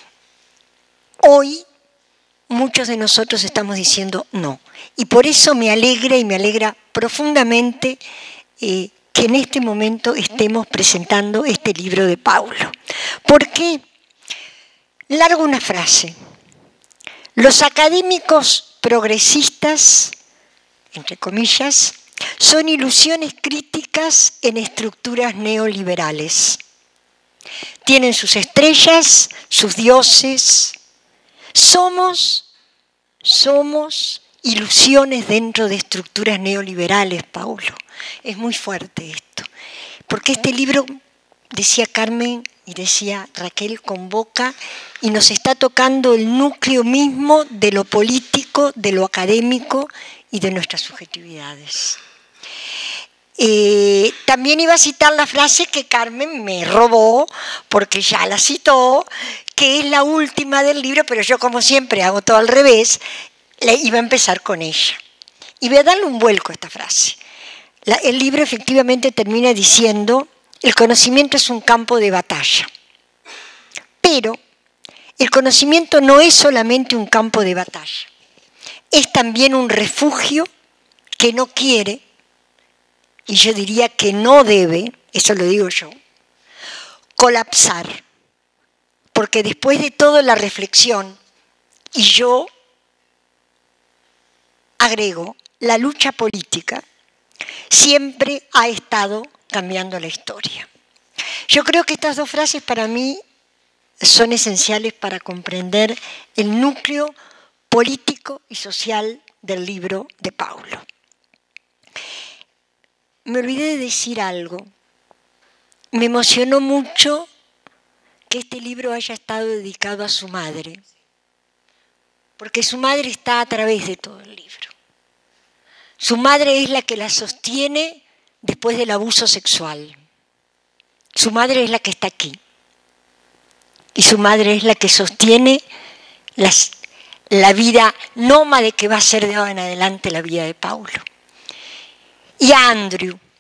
hoy muchos de nosotros estamos diciendo no. Y por eso me alegra y me alegra profundamente eh, que en este momento estemos presentando este libro de Paulo. ¿Por qué? Largo una frase. Los académicos progresistas, entre comillas, son ilusiones críticas en estructuras neoliberales. Tienen sus estrellas, sus dioses. Somos, somos ilusiones dentro de estructuras neoliberales, Paulo. Es muy fuerte esto. Porque este libro, decía Carmen y decía Raquel, convoca y nos está tocando el núcleo mismo de lo político, de lo académico y de nuestras subjetividades. Eh, también iba a citar la frase que Carmen me robó, porque ya la citó, que es la última del libro, pero yo como siempre hago todo al revés, le iba a empezar con ella. Y voy a darle un vuelco a esta frase. La, el libro efectivamente termina diciendo, el conocimiento es un campo de batalla. Pero el conocimiento no es solamente un campo de batalla. Es también un refugio que no quiere, y yo diría que no debe, eso lo digo yo, colapsar. Porque después de toda la reflexión, y yo agrego, la lucha política siempre ha estado cambiando la historia. Yo creo que estas dos frases para mí son esenciales para comprender el núcleo político y social del libro de Paulo. Me olvidé de decir algo. Me emocionó mucho que este libro haya estado dedicado a su madre, porque su madre está a través de todo el libro. Su madre es la que la sostiene después del abuso sexual. Su madre es la que está aquí. Y su madre es la que sostiene las la vida nómade que va a ser de ahora en adelante la vida de Paulo. Y a Andrew,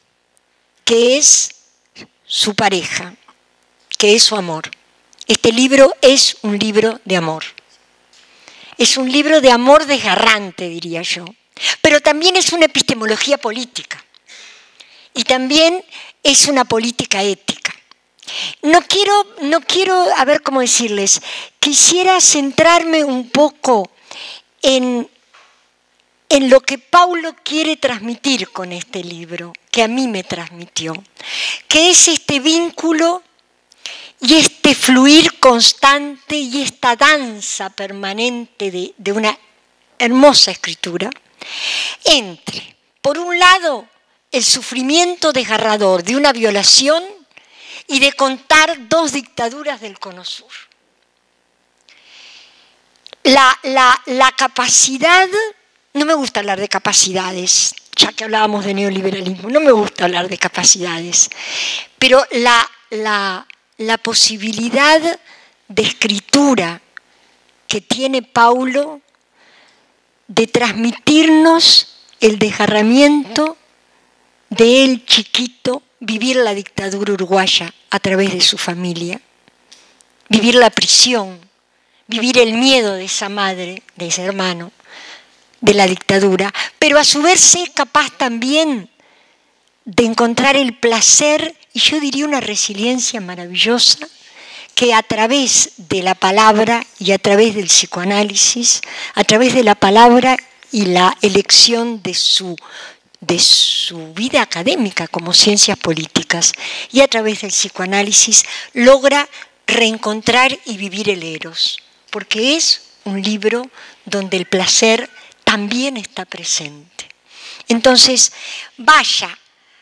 que es su pareja, que es su amor. Este libro es un libro de amor. Es un libro de amor desgarrante, diría yo. Pero también es una epistemología política. Y también es una política ética. No quiero, no quiero, a ver cómo decirles, quisiera centrarme un poco en, en lo que Paulo quiere transmitir con este libro, que a mí me transmitió, que es este vínculo y este fluir constante y esta danza permanente de, de una hermosa escritura entre, por un lado, el sufrimiento desgarrador de una violación y de contar dos dictaduras del Cono Sur. La, la, la capacidad, no me gusta hablar de capacidades, ya que hablábamos de neoliberalismo, no me gusta hablar de capacidades, pero la, la, la posibilidad de escritura que tiene Paulo de transmitirnos el desgarramiento de él chiquito, vivir la dictadura uruguaya a través de su familia, vivir la prisión, vivir el miedo de esa madre, de ese hermano, de la dictadura, pero a su vez ser capaz también de encontrar el placer, y yo diría una resiliencia maravillosa, que a través de la palabra y a través del psicoanálisis, a través de la palabra y la elección de su, de su vida académica como ciencias políticas, y a través del psicoanálisis logra reencontrar y vivir el eros, porque es un libro donde el placer también está presente. Entonces, vaya,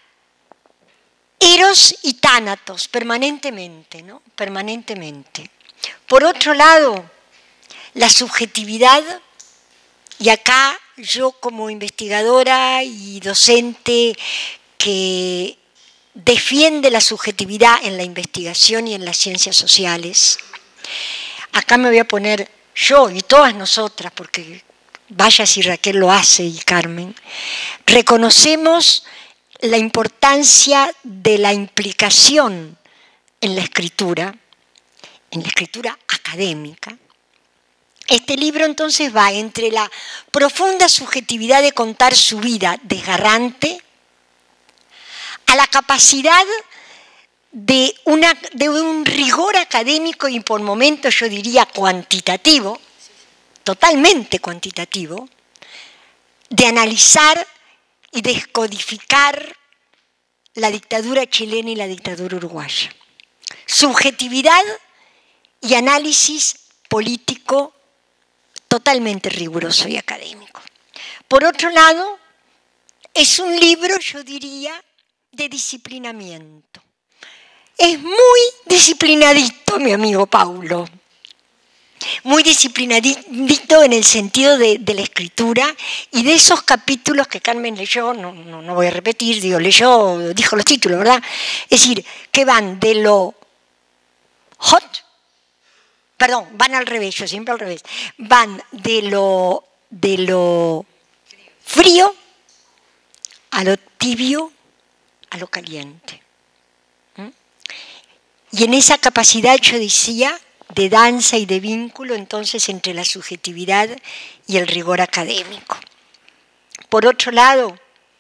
eros y tánatos, permanentemente, ¿no? Permanentemente. Por otro lado, la subjetividad, y acá yo como investigadora y docente que defiende la subjetividad en la investigación y en las ciencias sociales, acá me voy a poner yo y todas nosotras, porque vaya si Raquel lo hace y Carmen, reconocemos la importancia de la implicación en la escritura, en la escritura académica. Este libro entonces va entre la profunda subjetividad de contar su vida desgarrante a la capacidad de, una, de un rigor académico y por momentos yo diría cuantitativo, totalmente cuantitativo, de analizar y descodificar la dictadura chilena y la dictadura uruguaya. Subjetividad y análisis político totalmente riguroso y académico. Por otro lado, es un libro, yo diría, de disciplinamiento. Es muy disciplinadito, mi amigo Paulo. Muy disciplinadito en el sentido de, de la escritura y de esos capítulos que Carmen leyó, no, no, no voy a repetir, digo, leyó, dijo los títulos, ¿verdad? Es decir, que van de lo hot, perdón, van al revés, yo siempre al revés, van de lo, de lo frío a lo tibio, a lo caliente. ¿Mm? Y en esa capacidad, yo decía, de danza y de vínculo, entonces, entre la subjetividad y el rigor académico. Por otro lado,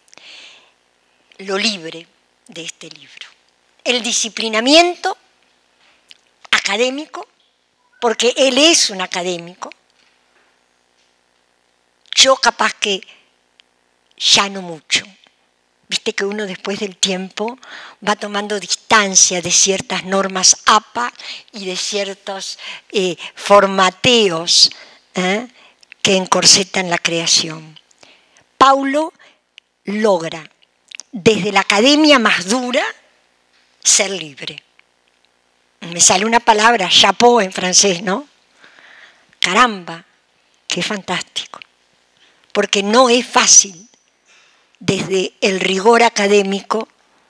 lo libre de este libro. El disciplinamiento académico, porque él es un académico. Yo capaz que ya no mucho. Viste que uno después del tiempo va tomando distancia de ciertas normas A P A y de ciertos eh, formateos ¿eh? que encorsetan la creación. Paulo logra, desde la academia más dura, ser libre. Me sale una palabra, chapeau en francés, ¿no? Caramba, qué fantástico. Porque no es fácil, desde el rigor académico,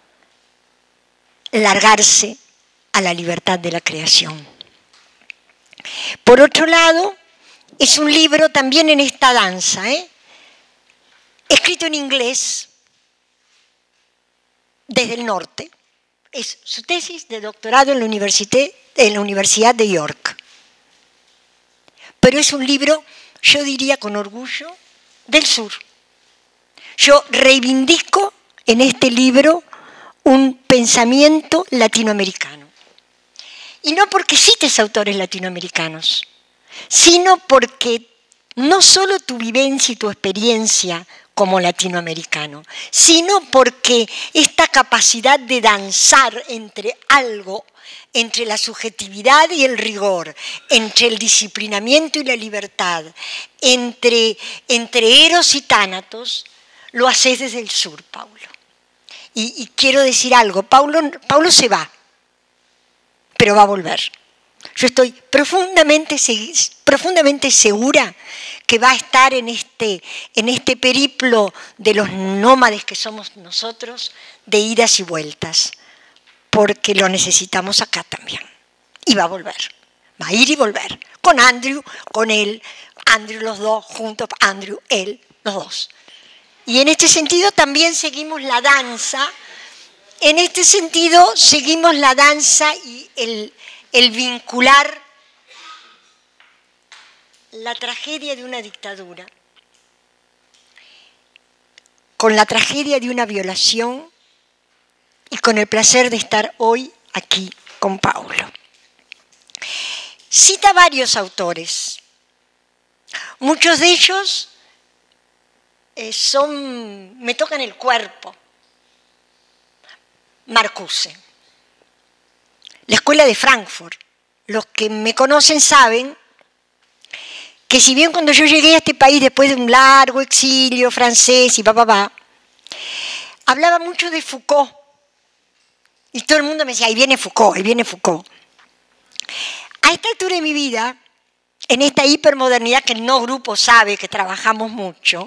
largarse a la libertad de la creación. Por otro lado, es un libro también en esta danza, ¿eh? escrito en inglés, desde el norte. Es su tesis de doctorado en la, université, en la Universidad de York. Pero es un libro, yo diría con orgullo, del sur. Yo reivindico en este libro un pensamiento latinoamericano. Y no porque cites autores latinoamericanos, sino porque no solo tu vivencia y tu experiencia como latinoamericano, sino porque esta capacidad de danzar entre algo, entre la subjetividad y el rigor, entre el disciplinamiento y la libertad, entre, entre eros y tánatos, lo haces desde el sur, Paulo. Y, y quiero decir algo, Paulo, Paulo se va, pero va a volver. Yo estoy profundamente, profundamente segura que va a estar en este, en este periplo de los nómades que somos nosotros, de idas y vueltas, porque lo necesitamos acá también. Y va a volver, va a ir y volver, con Andrew, con él, Andrew los dos, juntos, Andrew, él, los dos. Y en este sentido también seguimos la danza, en este sentido seguimos la danza y el, el vincular la tragedia de una dictadura con la tragedia de una violación y con el placer de estar hoy aquí con Paulo. Cita varios autores, muchos de ellos eh, son, me tocan el cuerpo. Marcuse, la Escuela de Frankfurt. Los que me conocen saben que si bien cuando yo llegué a este país después de un largo exilio francés y pa, pa, pa, hablaba mucho de Foucault. Y todo el mundo me decía, ahí viene Foucault, ahí viene Foucault. A esta altura de mi vida, en esta hipermodernidad que el no grupo sabe que trabajamos mucho,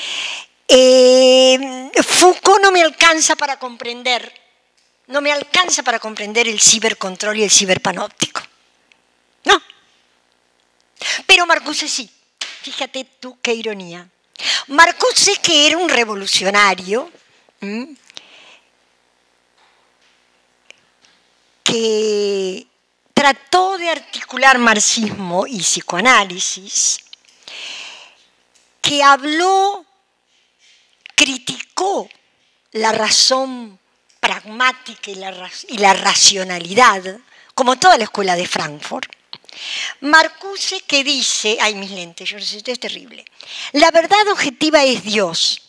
eh, Foucault no me alcanza para comprender, no me alcanza para comprender el cibercontrol y el ciberpanóptico. No. Pero Marcuse sí. Fíjate tú qué ironía. Marcuse, que era un revolucionario, ¿m? que trató de articular marxismo y psicoanálisis, que habló, criticó la razón pragmática y la, y la racionalidad, como toda la escuela de Frankfurt. Marcuse, que dice, ay, mis lentes, yo no sé, esto es terrible, la verdad objetiva es Dios,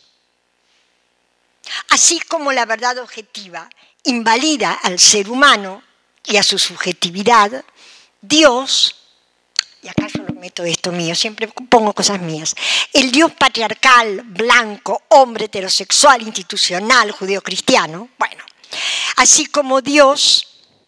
así como la verdad objetiva invalida al ser humano y a su subjetividad. Dios, y acá yo lo meto esto mío, siempre pongo cosas mías, el Dios patriarcal, blanco, hombre heterosexual, institucional, judeo-cristiano, bueno, así como Dios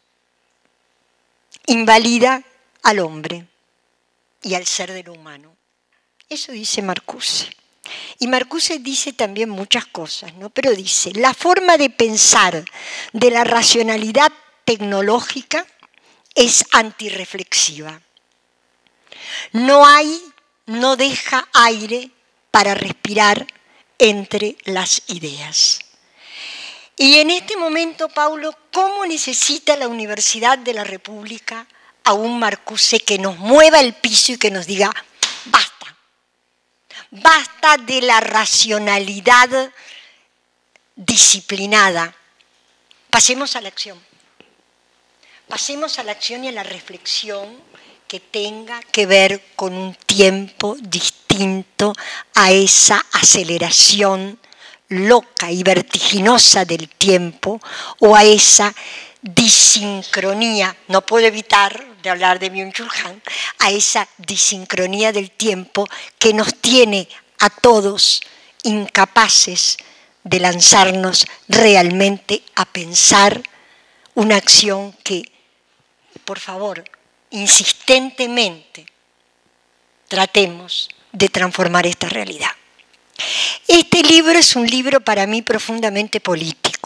invalida al hombre y al ser del humano. Eso dice Marcuse. Y Marcuse dice también muchas cosas, ¿no? Pero dice, la forma de pensar de la racionalidad tecnológica es antirreflexiva. No hay, no deja aire para respirar entre las ideas. Y en este momento, Paulo, ¿cómo necesita la Universidad de la República a un Marcuse que nos mueva el piso y que nos diga, basta, basta de la racionalidad disciplinada, pasemos a la acción, pasemos a la acción y a la reflexión que tenga que ver con un tiempo distinto a esa aceleración loca y vertiginosa del tiempo o a esa disincronía, no puedo evitar de hablar de Byung-Chul Han, a esa disincronía del tiempo que nos tiene a todos incapaces de lanzarnos realmente a pensar una acción que, por favor, insistentemente tratemos de transformar esta realidad. Este libro es un libro para mí profundamente político.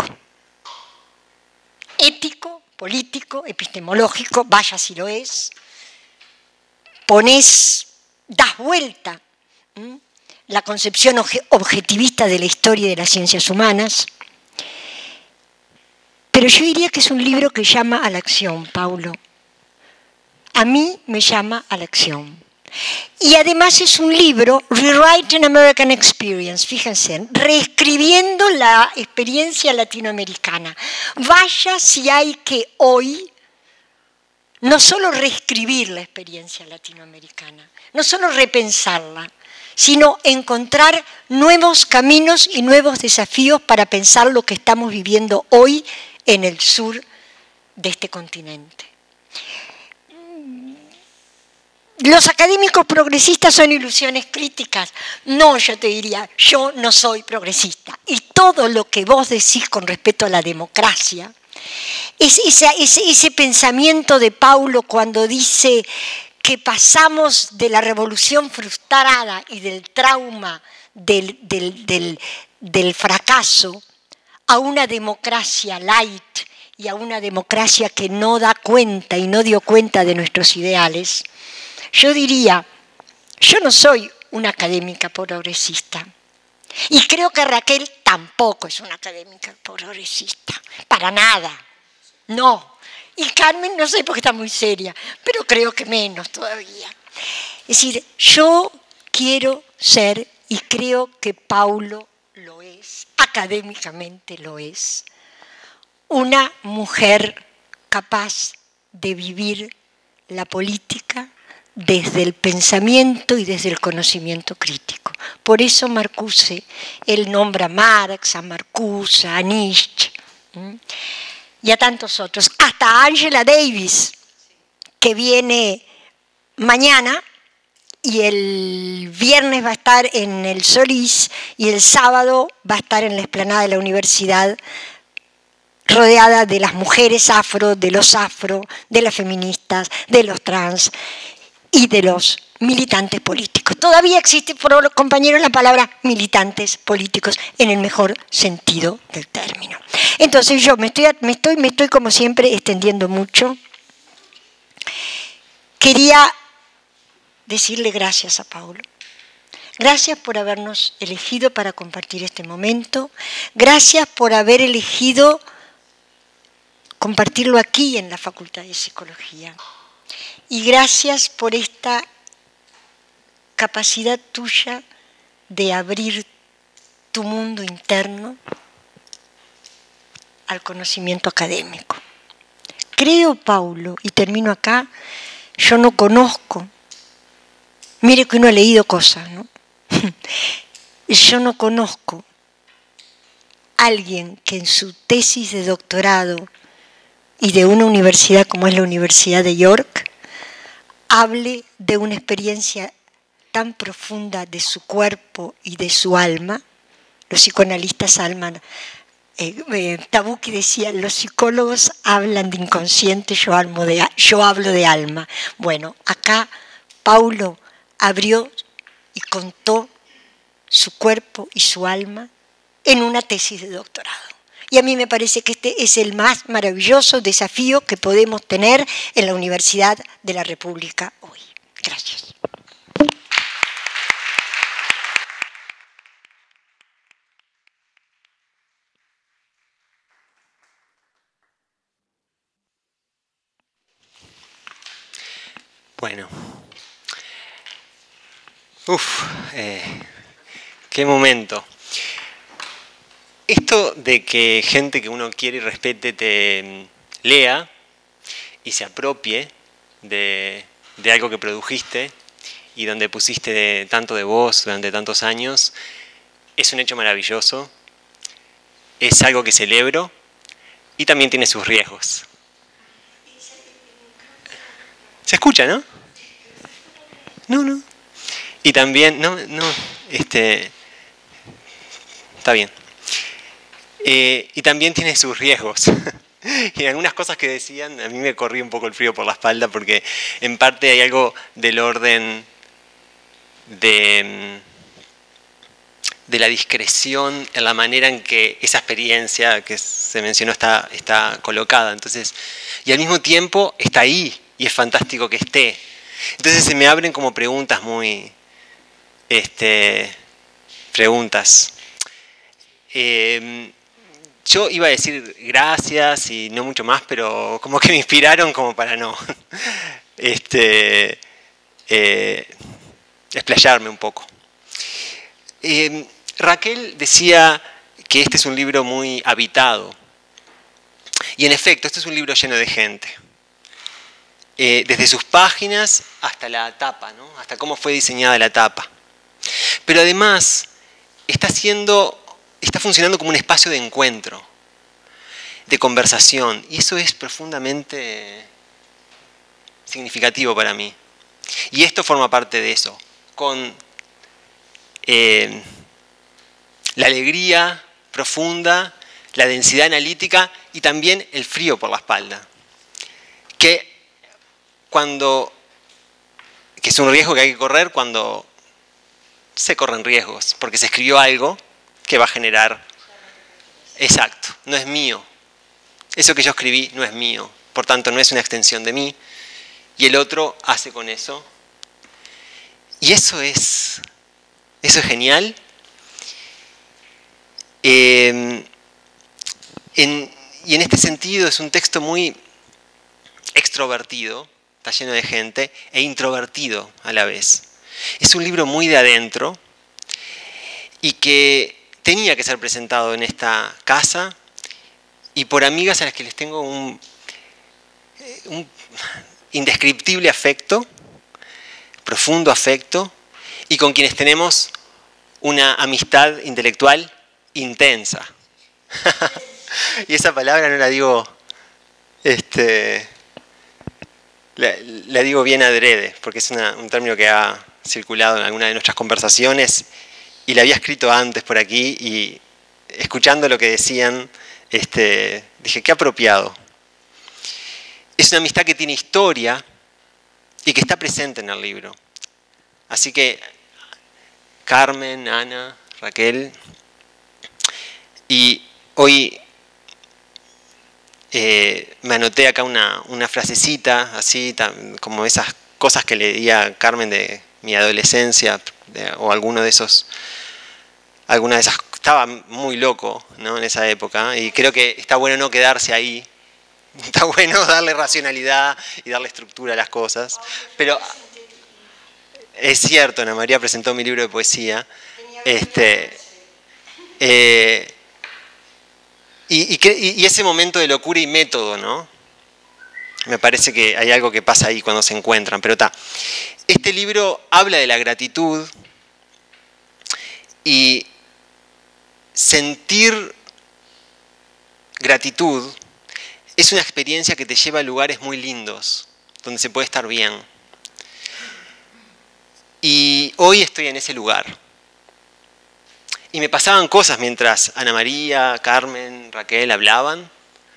Ético, político, epistemológico, vaya si lo es. Ponés, das vuelta ¿m? la concepción objetivista de la historia y de las ciencias humanas. Pero yo diría que es un libro que llama a la acción, Paulo. A mí me llama a la acción. Y además es un libro, Rewriting American Experience, fíjense, reescribiendo la experiencia latinoamericana. Vaya si hay que hoy no solo reescribir la experiencia latinoamericana, no solo repensarla, sino encontrar nuevos caminos y nuevos desafíos para pensar lo que estamos viviendo hoy en el sur de este continente. Los académicos progresistas son ilusiones críticas. No, yo te diría, yo no soy progresista. Y todo lo que vos decís con respecto a la democracia, es ese, ese, ese pensamiento de Paulo cuando dice que pasamos de la revolución frustrada y del trauma del, del, del, del fracaso a una democracia light y a una democracia que no da cuenta y no dio cuenta de nuestros ideales. Yo diría, yo no soy una académica progresista y creo que Raquel tampoco es una académica progresista, para nada, no. Y Carmen no sé porque está muy seria, pero creo que menos todavía. Es decir, yo quiero ser, y creo que Paulo lo es, académicamente lo es, una mujer capaz de vivir la política desde el pensamiento y desde el conocimiento crítico. Por eso Marcuse, él nombra a Marx, a Marcuse, a Nietzsche, ¿m? y a tantos otros, hasta a Angela Davis, que viene mañana y el viernes va a estar en el Solís y el sábado va a estar en la explanada de la universidad, rodeada de las mujeres afro, de los afro, de las feministas, de los trans y de los militantes políticos. Todavía existe, por los compañeros, la palabra militantes políticos en el mejor sentido del término. Entonces yo me estoy, me estoy, me estoy como siempre extendiendo mucho. Quería decirle gracias a Paulo. Gracias por habernos elegido para compartir este momento. Gracias por haber elegido compartirlo aquí en la Facultad de Psicología. Y gracias por esta capacidad tuya de abrir tu mundo interno al conocimiento académico. Creo, Paulo, y termino acá, yo no conozco, mire que uno ha leído cosas, ¿no? Yo no conozco a alguien que en su tesis de doctorado y de una universidad como es la Universidad de York, hable de una experiencia tan profunda de su cuerpo y de su alma. Los psicoanalistas hablan, eh, eh, Tabucchi decía, los psicólogos hablan de inconsciente, yo hablo de, yo hablo de alma. Bueno, acá Paulo abrió y contó su cuerpo y su alma en una tesis de doctorado. Y a mí me parece que este es el más maravilloso desafío que podemos tener en la Universidad de la República hoy. Gracias. Bueno. Uf, eh, qué momento. Esto de que gente que uno quiere y respete te lea y se apropie de, de algo que produjiste y donde pusiste de, tanto de vos durante tantos años, es un hecho maravilloso, es algo que celebro y también tiene sus riesgos. ¿Se escucha, no? No, no. Y también, no, no, este, está bien. Eh, y también tiene sus riesgos. Y algunas cosas que decían, a mí me corría un poco el frío por la espalda porque en parte hay algo del orden de, de la discreción en la manera en que esa experiencia que se mencionó está, está colocada. Entonces, y al mismo tiempo está ahí y es fantástico que esté. Entonces se me abren como preguntas muy... Este, preguntas. Eh, yo iba a decir gracias y no mucho más, pero como que me inspiraron como para no este, eh, explayarme un poco. Eh, Raquel decía que este es un libro muy habitado. Y en efecto, este es un libro lleno de gente. Eh, desde sus páginas hasta la tapa, ¿no? Hasta cómo fue diseñada la tapa. Pero además está, siendo, está funcionando como un espacio de encuentro, de conversación. Y eso es profundamente significativo para mí. Y esto forma parte de eso, con eh, la alegría profunda, la densidad analítica y también el frío por la espalda. Que, cuando, que es un riesgo que hay que correr cuando se corren riesgos, porque se escribió algo que va a generar... Exacto, no es mío. Eso que yo escribí no es mío, por tanto no es una extensión de mí. Y el otro hace con eso. Y eso es, eso es genial. Eh, en, y en este sentido es un texto muy extrovertido, está lleno de gente, e introvertido a la vez. Es un libro muy de adentro y que tenía que ser presentado en esta casa y por amigas a las que les tengo un, un indescriptible afecto, profundo afecto, y con quienes tenemos una amistad intelectual intensa. Y esa palabra no la digo, este, la, la digo bien adrede, porque es una, un término que ha circulado en alguna de nuestras conversaciones y la había escrito antes por aquí y escuchando lo que decían, este, dije, qué apropiado. Es una amistad que tiene historia y que está presente en el libro. Así que Carmen, Ana, Raquel, y hoy eh, me anoté acá una, una frasecita, así como esas cosas que leía Carmen de mi adolescencia, de, o alguno de esos, alguna de esas, estaba muy loco, ¿no? En esa época, y creo que está bueno no quedarse ahí, está bueno darle racionalidad y darle estructura a las cosas, pero es cierto, Ana María presentó mi libro de poesía, este, eh, y, y, y ese momento de locura y método, ¿no? Me parece que hay algo que pasa ahí cuando se encuentran, pero está. Este libro habla de la gratitud y sentir gratitud es una experiencia que te lleva a lugares muy lindos, donde se puede estar bien. Y hoy estoy en ese lugar. Y me pasaban cosas mientras Ana María, Carmen, Raquel hablaban.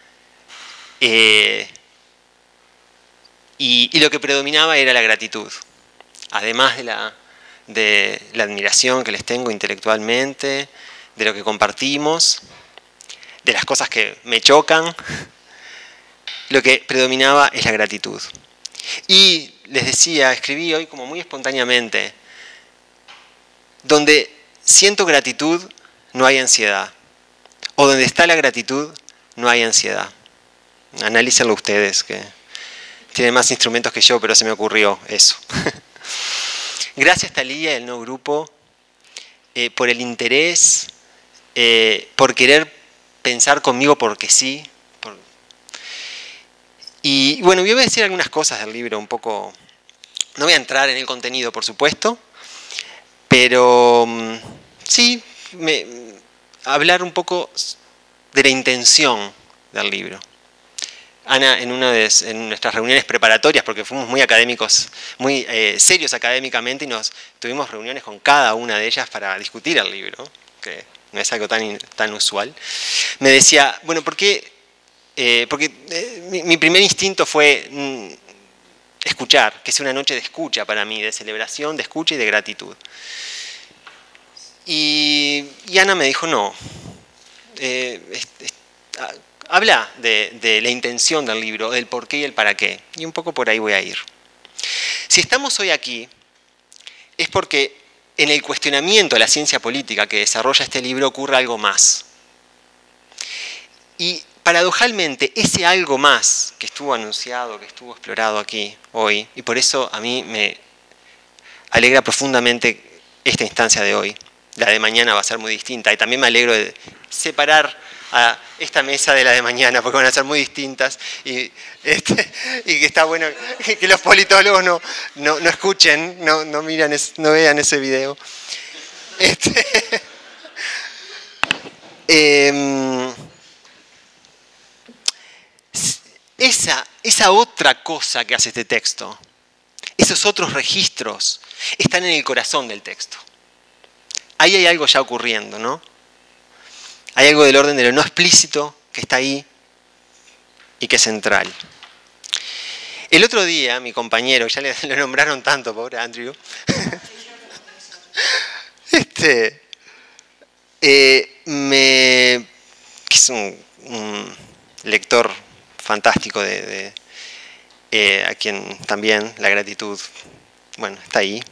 Eh, y, y lo que predominaba era la gratitud. Además de la, de la admiración que les tengo intelectualmente, de lo que compartimos, de las cosas que me chocan, lo que predominaba es la gratitud. Y les decía, escribí hoy como muy espontáneamente, donde siento gratitud no hay ansiedad, o donde está la gratitud no hay ansiedad. Analícenlo ustedes, que tienen más instrumentos que yo, pero se me ocurrió eso. Gracias Talía y el nuevo grupo eh, por el interés, eh, por querer pensar conmigo porque sí. Por... Y bueno, voy a decir algunas cosas del libro, un poco... No voy a entrar en el contenido, por supuesto, pero sí, me, hablar un poco de la intención del libro. Ana, en una de en nuestras reuniones preparatorias, porque fuimos muy académicos, muy eh, serios académicamente, y nos tuvimos reuniones con cada una de ellas para discutir el libro, que no es algo tan, tan usual, me decía, bueno, ¿por qué? Eh, porque eh, mi, mi primer instinto fue mm, escuchar, que sea una noche de escucha para mí, de celebración, de escucha y de gratitud. Y, y Ana me dijo, no, eh, es, es, habla de, de la intención del libro, del por qué y el para qué. Y un poco por ahí voy a ir. Si estamos hoy aquí, es porque en el cuestionamiento de la ciencia política que desarrolla este libro ocurre algo más. Y paradojalmente, ese algo más que estuvo anunciado, que estuvo explorado aquí hoy, y por eso a mí me alegra profundamente esta instancia de hoy. La de mañana va a ser muy distinta, y también me alegro de separar a esta mesa de la de mañana, porque van a ser muy distintas, y, este, y que está bueno que, que los politólogos no, no, no escuchen, no, no, miran es, no vean ese video. Este, eh, esa, esa otra cosa que hace este texto, esos otros registros, están en el corazón del texto. Ahí hay algo ya ocurriendo, ¿no? Hay algo del orden de lo no explícito que está ahí y que es central. El otro día, mi compañero, ya le, lo nombraron tanto, pobre Andrew, este, eh, me, que es un, un lector fantástico de, de eh, a quien también la gratitud, bueno, está ahí.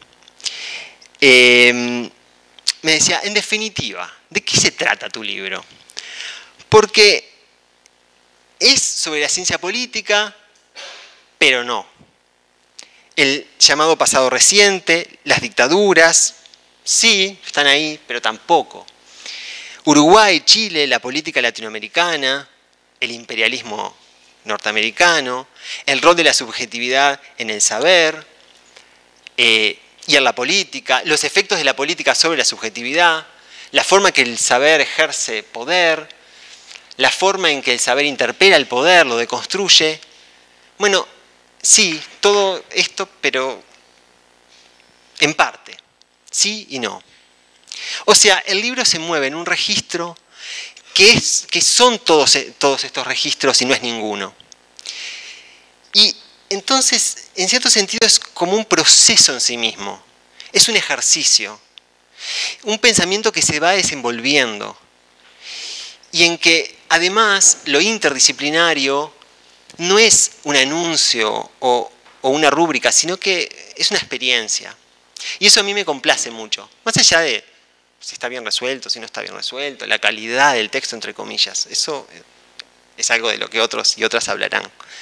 Eh, me decía, en definitiva, ¿de qué se trata tu libro? Porque es sobre la ciencia política, pero no. El llamado pasado reciente, las dictaduras, sí, están ahí, pero tampoco. Uruguay, Chile, la política latinoamericana, el imperialismo norteamericano, el rol de la subjetividad en el saber eh, y en la política, los efectos de la política sobre la subjetividad, la forma en que el saber ejerce poder, la forma en que el saber interpela el poder, lo deconstruye. Bueno, sí, todo esto, pero en parte, sí y no. O sea, el libro se mueve en un registro que, es, que son todos, todos estos registros y no es ninguno. Y entonces, en cierto sentido, es como un proceso en sí mismo. Es un ejercicio. Un pensamiento que se va desenvolviendo. Y en que, además, lo interdisciplinario no es un anuncio o, o una rúbrica, sino que es una experiencia. Y eso a mí me complace mucho. Más allá de si está bien resuelto, si no está bien resuelto, la calidad del texto, entre comillas. Eso es algo de lo que otros y otras hablarán.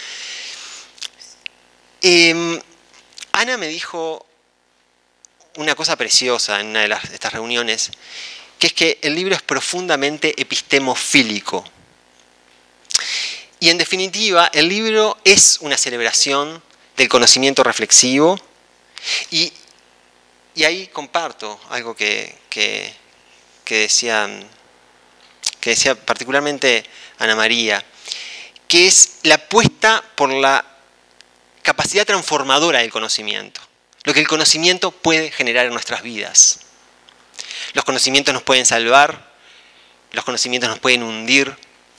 Eh, Ana me dijo una cosa preciosa en una de, las, de estas reuniones, que es que el libro es profundamente epistemofílico. Y en definitiva, el libro es una celebración del conocimiento reflexivo y, y ahí comparto algo que, que, que, decía, que decía particularmente Ana María, que es la apuesta por la capacidad transformadora del conocimiento, lo que el conocimiento puede generar en nuestras vidas. Los conocimientos nos pueden salvar, los conocimientos nos pueden hundir.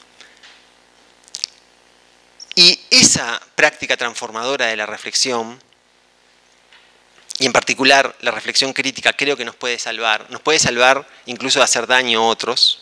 Y esa práctica transformadora de la reflexión, y en particular la reflexión crítica, creo que nos puede salvar. Nos puede salvar incluso de hacer daño a otros.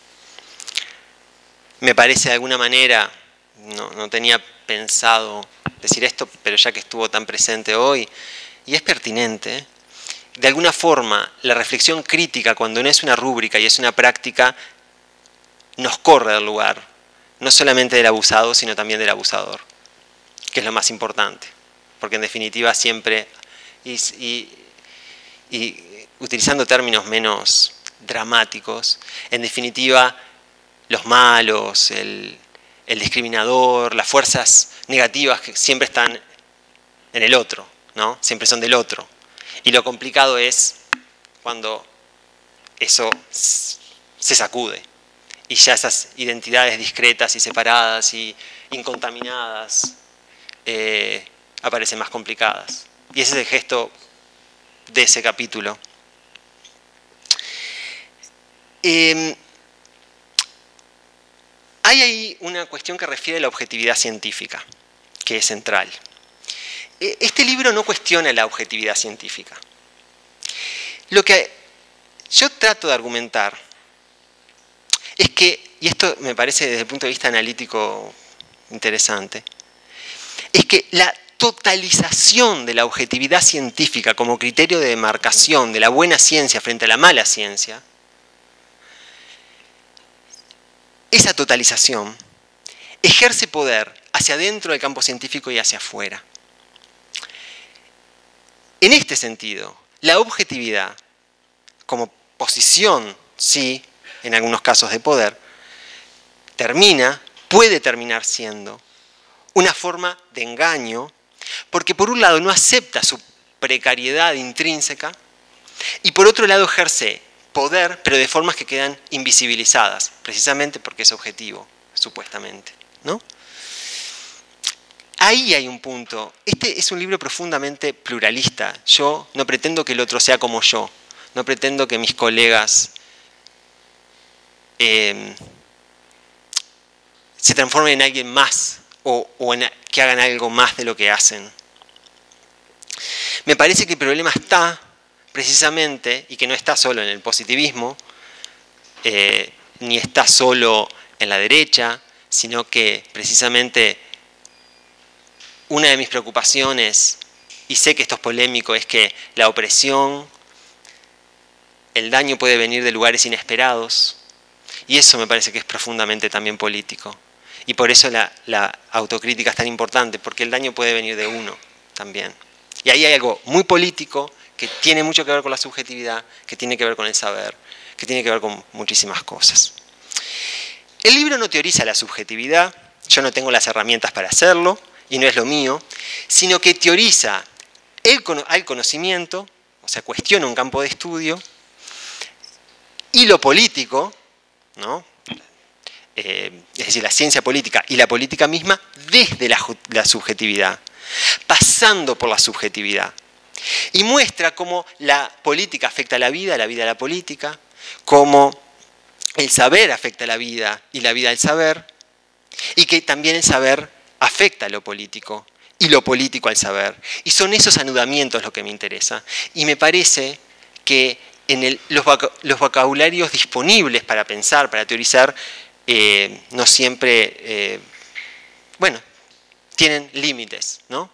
Me parece de alguna manera, no, no tenía pensado decir esto, pero ya que estuvo tan presente hoy, y es pertinente, de alguna forma la reflexión crítica, cuando no es una rúbrica y es una práctica, nos corre del lugar, no solamente del abusado, sino también del abusador, que es lo más importante, porque en definitiva siempre, y, y, y utilizando términos menos dramáticos, en definitiva los malos, el, el discriminador, las fuerzas negativas que siempre están en el otro, ¿no? Siempre son del otro. Y lo complicado es cuando eso se sacude y ya esas identidades discretas y separadas y incontaminadas eh, aparecen más complicadas. Y ese es el gesto de ese capítulo. Eh, hay ahí una cuestión que refiere a la objetividad científica, que es central. Este libro no cuestiona la objetividad científica. Lo que yo trato de argumentar es que, y esto me parece desde el punto de vista analítico interesante, es que la totalización de la objetividad científica como criterio de demarcación de la buena ciencia frente a la mala ciencia esa totalización ejerce poder hacia adentro del campo científico y hacia afuera. En este sentido, la objetividad, como posición, sí, en algunos casos de poder, termina, puede terminar siendo una forma de engaño, porque por un lado no acepta su precariedad intrínseca y por otro lado ejerce poder, pero de formas que quedan invisibilizadas, precisamente porque es objetivo, supuestamente, ¿no? Ahí hay un punto. Este es un libro profundamente pluralista. Yo no pretendo que el otro sea como yo, no pretendo que mis colegas eh, se transformen en alguien más o, o en, que hagan algo más de lo que hacen. Me parece que el problema está precisamente, y que no está solo en el positivismo, eh, ni está solo en la derecha, sino que precisamente una de mis preocupaciones, y sé que esto es polémico, es que la opresión, el daño puede venir de lugares inesperados, y eso me parece que es profundamente también político. Y por eso la, la autocrítica es tan importante, porque el daño puede venir de uno también. Y ahí hay algo muy político que tiene mucho que ver con la subjetividad, que tiene que ver con el saber, que tiene que ver con muchísimas cosas. El libro no teoriza la subjetividad, yo no tengo las herramientas para hacerlo, y no es lo mío, sino que teoriza el, al conocimiento, o sea, cuestiona un campo de estudio, y lo político, ¿no? Eh, es decir, la ciencia política y la política misma desde la, la subjetividad, pasando por la subjetividad. Y muestra cómo la política afecta a la vida, la vida a la política, cómo el saber afecta a la vida y la vida al saber, y que también el saber afecta a lo político y lo político al saber. Y son esos anudamientos lo que me interesa. Y me parece que en el, los, los vocabularios disponibles para pensar, para teorizar, eh, no siempre, eh, bueno, tienen límites, ¿no?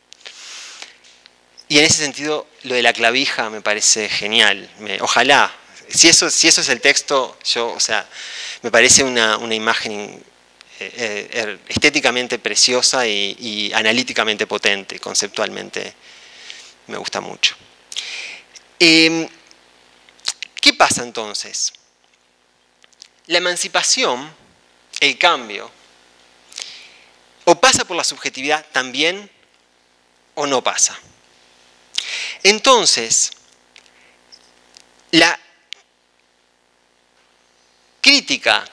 Y en ese sentido, lo de la clavija me parece genial. Me, ojalá, si eso, si eso es el texto, yo, o sea, me parece una, una imagen eh, eh, estéticamente preciosa y, y analíticamente potente, conceptualmente me gusta mucho. Eh, ¿Qué pasa entonces? La emancipación, el cambio, o pasa por la subjetividad también o no pasa. Entonces, la crítica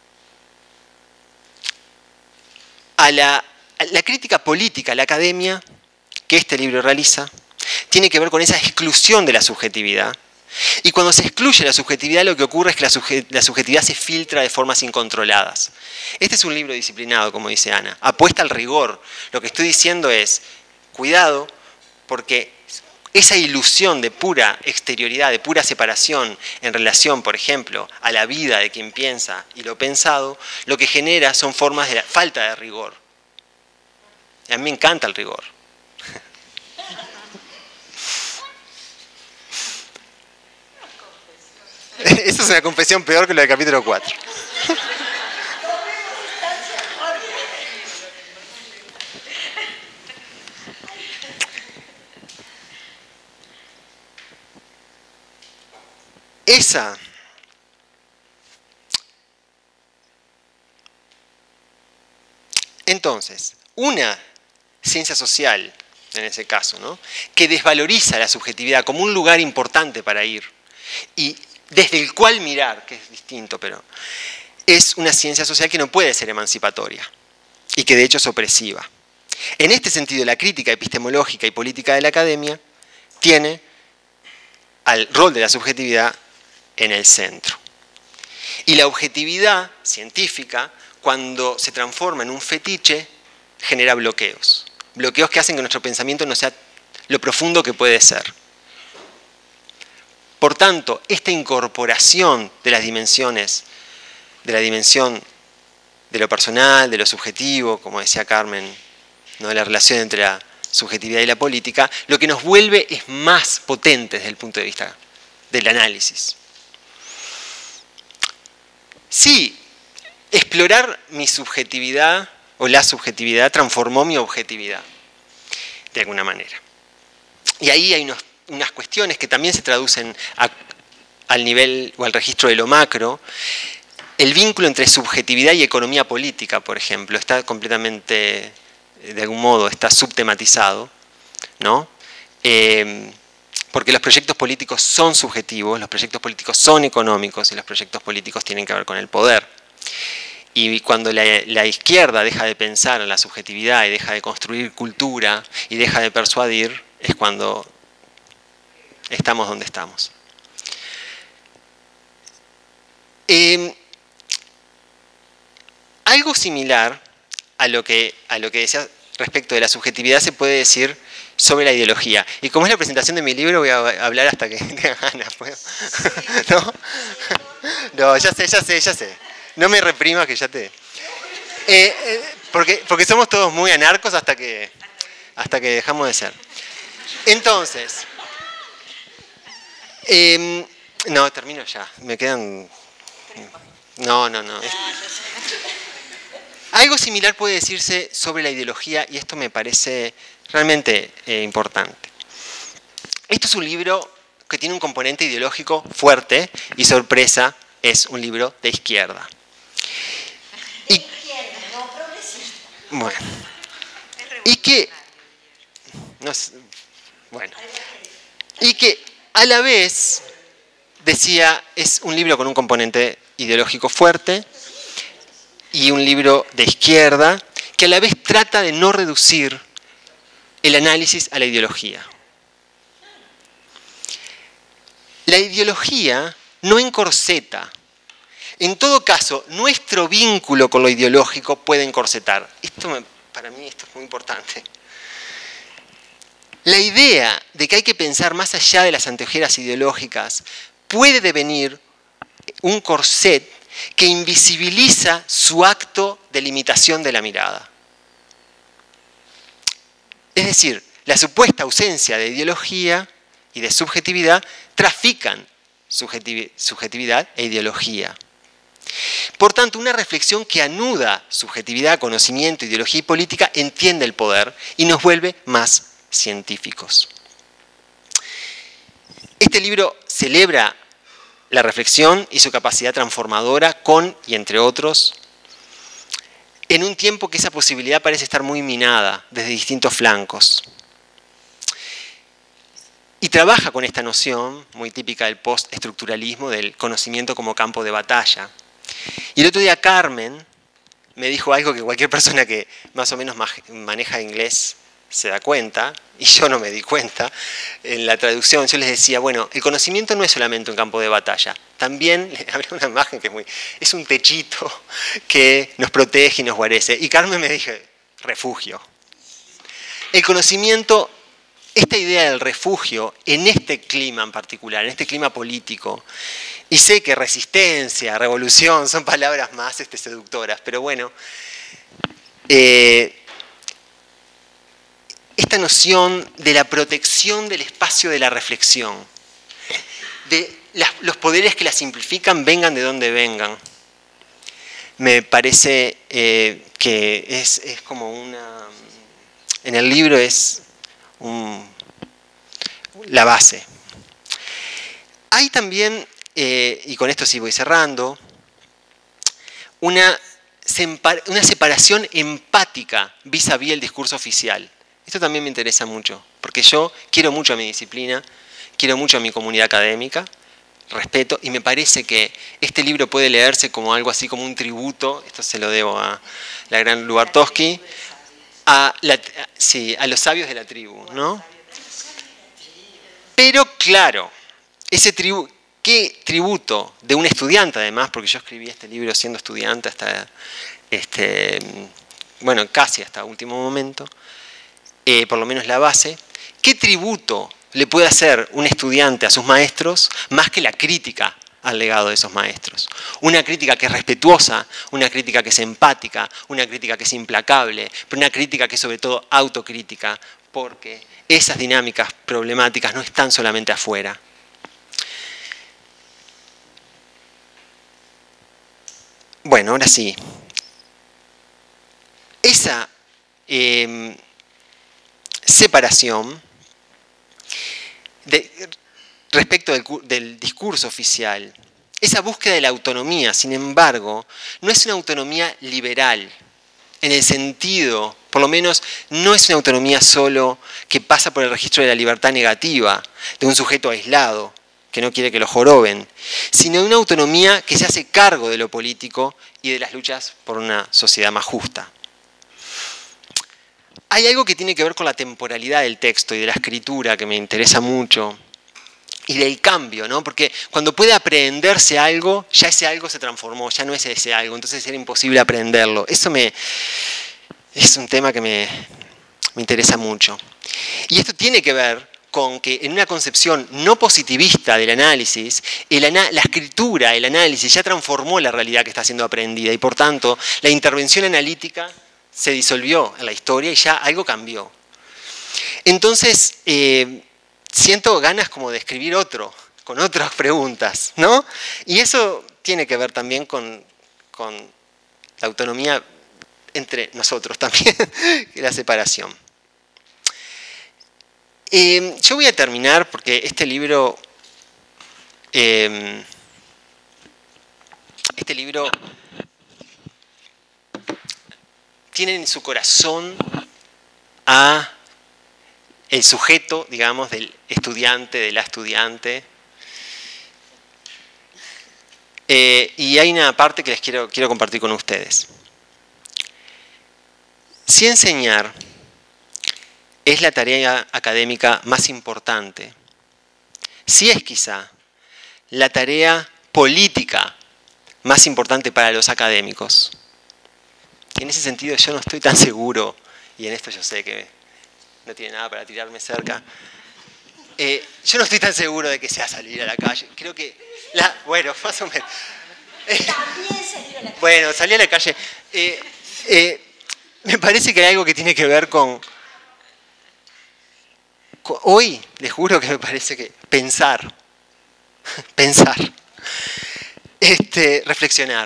a la, a la crítica política a la academia que este libro realiza tiene que ver con esa exclusión de la subjetividad. Y cuando se excluye la subjetividad, lo que ocurre es que la, subje, la subjetividad se filtra de formas incontroladas. Este es un libro disciplinado, como dice Ana. Apuesta al rigor. Lo que estoy diciendo es, cuidado, porque esa ilusión de pura exterioridad, de pura separación en relación, por ejemplo, a la vida de quien piensa y lo pensado, lo que genera son formas de la falta de rigor. A mí me encanta el rigor. Esa es una confesión peor que la del capítulo cuatro. Esa entonces, una ciencia social, en ese caso, ¿no?, que desvaloriza la subjetividad como un lugar importante para ir y desde el cual mirar, que es distinto, pero es una ciencia social que no puede ser emancipatoria y que de hecho es opresiva. En este sentido, la crítica epistemológica y política de la academia tiene al rol de la subjetividad en el centro. Y la objetividad científica, cuando se transforma en un fetiche, genera bloqueos. Bloqueos que hacen que nuestro pensamiento no sea lo profundo que puede ser. Por tanto, esta incorporación de las dimensiones, de la dimensión de lo personal, de lo subjetivo, como decía Carmen, ¿no?, de la relación entre la subjetividad y la política, lo que nos vuelve es más potente desde el punto de vista del análisis. Sí, explorar mi subjetividad o la subjetividad transformó mi objetividad, de alguna manera. Y ahí hay unos, unas cuestiones que también se traducen a, al nivel o al registro de lo macro. El vínculo entre subjetividad y economía política, por ejemplo, está completamente, de algún modo, está subtematizado, ¿no? Eh, porque los proyectos políticos son subjetivos, los proyectos políticos son económicos y los proyectos políticos tienen que ver con el poder. Y cuando la, la izquierda deja de pensar en la subjetividad y deja de construir cultura y deja de persuadir, es cuando estamos donde estamos. Eh, algo similar a lo que, a lo que decía respecto de la subjetividad se puede decir sobre la ideología. Y como es la presentación de mi libro, voy a hablar hasta que tenga ganas. ¿No? No, ya sé, ya sé, ya sé. No me reprimas que ya te... Eh, eh, porque, porque somos todos muy anarcos hasta que, hasta que dejamos de ser. Entonces... Eh, no, termino ya. Me quedan... No, no, no. Algo similar puede decirse sobre la ideología y esto me parece realmente eh, importante. Esto es un libro que tiene un componente ideológico fuerte y, sorpresa, es un libro de izquierda. Y, de izquierda, no progresista. Bueno. Y que... No sé, bueno. Y que a la vez, decía, es un libro con un componente ideológico fuerte y un libro de izquierda que a la vez trata de no reducir el análisis a la ideología. La ideología no encorseta. En todo caso, nuestro vínculo con lo ideológico puede encorsetar. Esto me, para mí esto es muy importante. La idea de que hay que pensar más allá de las anteojeras ideológicas puede devenir un corset que invisibiliza su acto de limitación de la mirada. Es decir, la supuesta ausencia de ideología y de subjetividad trafican subjetividad e ideología. Por tanto, una reflexión que anuda subjetividad, conocimiento, ideología y política entiende el poder y nos vuelve más científicos. Este libro celebra la reflexión y su capacidad transformadora con, y entre otros, en un tiempo que esa posibilidad parece estar muy minada desde distintos flancos. Y trabaja con esta noción, muy típica del postestructuralismo, del conocimiento como campo de batalla. Y el otro día Carmen me dijo algo que cualquier persona que más o menos maneja inglés se da cuenta, y yo no me di cuenta. En la traducción yo les decía, bueno, el conocimiento no es solamente un campo de batalla, también, habría una imagen que es muy, es un techito que nos protege y nos guarece. Y Carmen me dijo, refugio. El conocimiento, esta idea del refugio, en este clima en particular, en este clima político, y sé que resistencia, revolución, son palabras más este, seductoras, pero bueno, eh, esta noción de la protección del espacio de la reflexión, de las, los poderes que la simplifican vengan de donde vengan, me parece eh, que es, es como una... En el libro es un, la base. Hay también, eh, y con esto sí voy cerrando, una, una separación empática vis a vis el discurso oficial. Esto también me interesa mucho, porque yo quiero mucho a mi disciplina, quiero mucho a mi comunidad académica, respeto, y me parece que este libro puede leerse como algo así como un tributo, esto se lo debo a la gran Lubartowski, a, la, sí, a los sabios de la tribu, ¿no? Pero claro, ese tribu, ¿qué tributo de un estudiante además? Porque yo escribí este libro siendo estudiante hasta, este, bueno, casi hasta último momento. Eh, por lo menos la base, ¿qué tributo le puede hacer un estudiante a sus maestros más que la crítica al legado de esos maestros? Una crítica que es respetuosa, una crítica que es empática, una crítica que es implacable, pero una crítica que es sobre todo autocrítica, porque esas dinámicas problemáticas no están solamente afuera. Bueno, ahora sí. Esa eh, separación de, respecto del, del discurso oficial, esa búsqueda de la autonomía, sin embargo, no es una autonomía liberal, en el sentido, por lo menos, no es una autonomía solo que pasa por el registro de la libertad negativa, de un sujeto aislado, que no quiere que lo joroben, sino una autonomía que se hace cargo de lo político y de las luchas por una sociedad más justa. Hay algo que tiene que ver con la temporalidad del texto y de la escritura que me interesa mucho, y del cambio, ¿no? Porque cuando puede aprehenderse algo, ya ese algo se transformó, ya no es ese algo, entonces era imposible aprenderlo. Eso me, es un tema que me, me interesa mucho. Y esto tiene que ver con que en una concepción no positivista del análisis, el, la escritura, el análisis ya transformó la realidad que está siendo aprendida y por tanto la intervención analítica se disolvió en la historia y ya algo cambió. Entonces, eh, siento ganas como de escribir otro, con otras preguntas, ¿no? Y eso tiene que ver también con, con la autonomía entre nosotros también, la separación. Eh, yo voy a terminar porque este libro, eh, este libro tiene en su corazón a el sujeto, digamos, del estudiante, de la estudiante. Eh, y hay una parte que les quiero, quiero compartir con ustedes. Si enseñar es la tarea académica más importante, si es quizá la tarea política más importante para los académicos. Y en ese sentido yo no estoy tan seguro, y en esto yo sé que no tiene nada para tirarme cerca, eh, yo no estoy tan seguro de que sea salir a la calle. Creo que, la, bueno, más o menos. Eh, También salir a la calle. Bueno, salí a la calle. Eh, eh, me parece que hay algo que tiene que ver con, con... Hoy, les juro que me parece que pensar, pensar, este, reflexionar.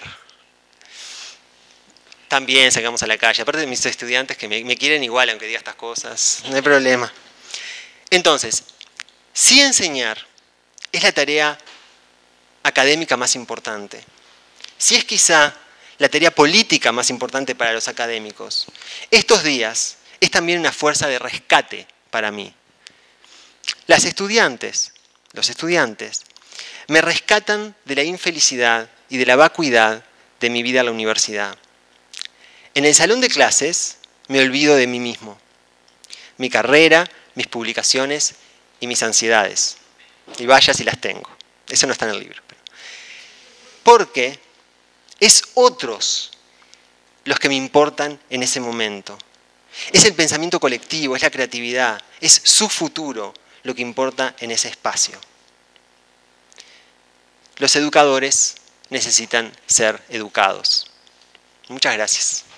También sacamos a la calle. Aparte de mis estudiantes que me, me quieren igual aunque diga estas cosas, no hay problema. Entonces, si enseñar es la tarea académica más importante, si es quizá la tarea política más importante para los académicos, estos días es también una fuerza de rescate para mí. Las estudiantes, los estudiantes, me rescatan de la infelicidad y de la vacuidad de mi vida en la universidad. En el salón de clases me olvido de mí mismo, mi carrera, mis publicaciones y mis ansiedades. Y vaya si las tengo. Eso no está en el libro. Porque es otros los que me importan en ese momento. Es el pensamiento colectivo, es la creatividad, es su futuro lo que importa en ese espacio. Los educadores necesitan ser educados. Muchas gracias.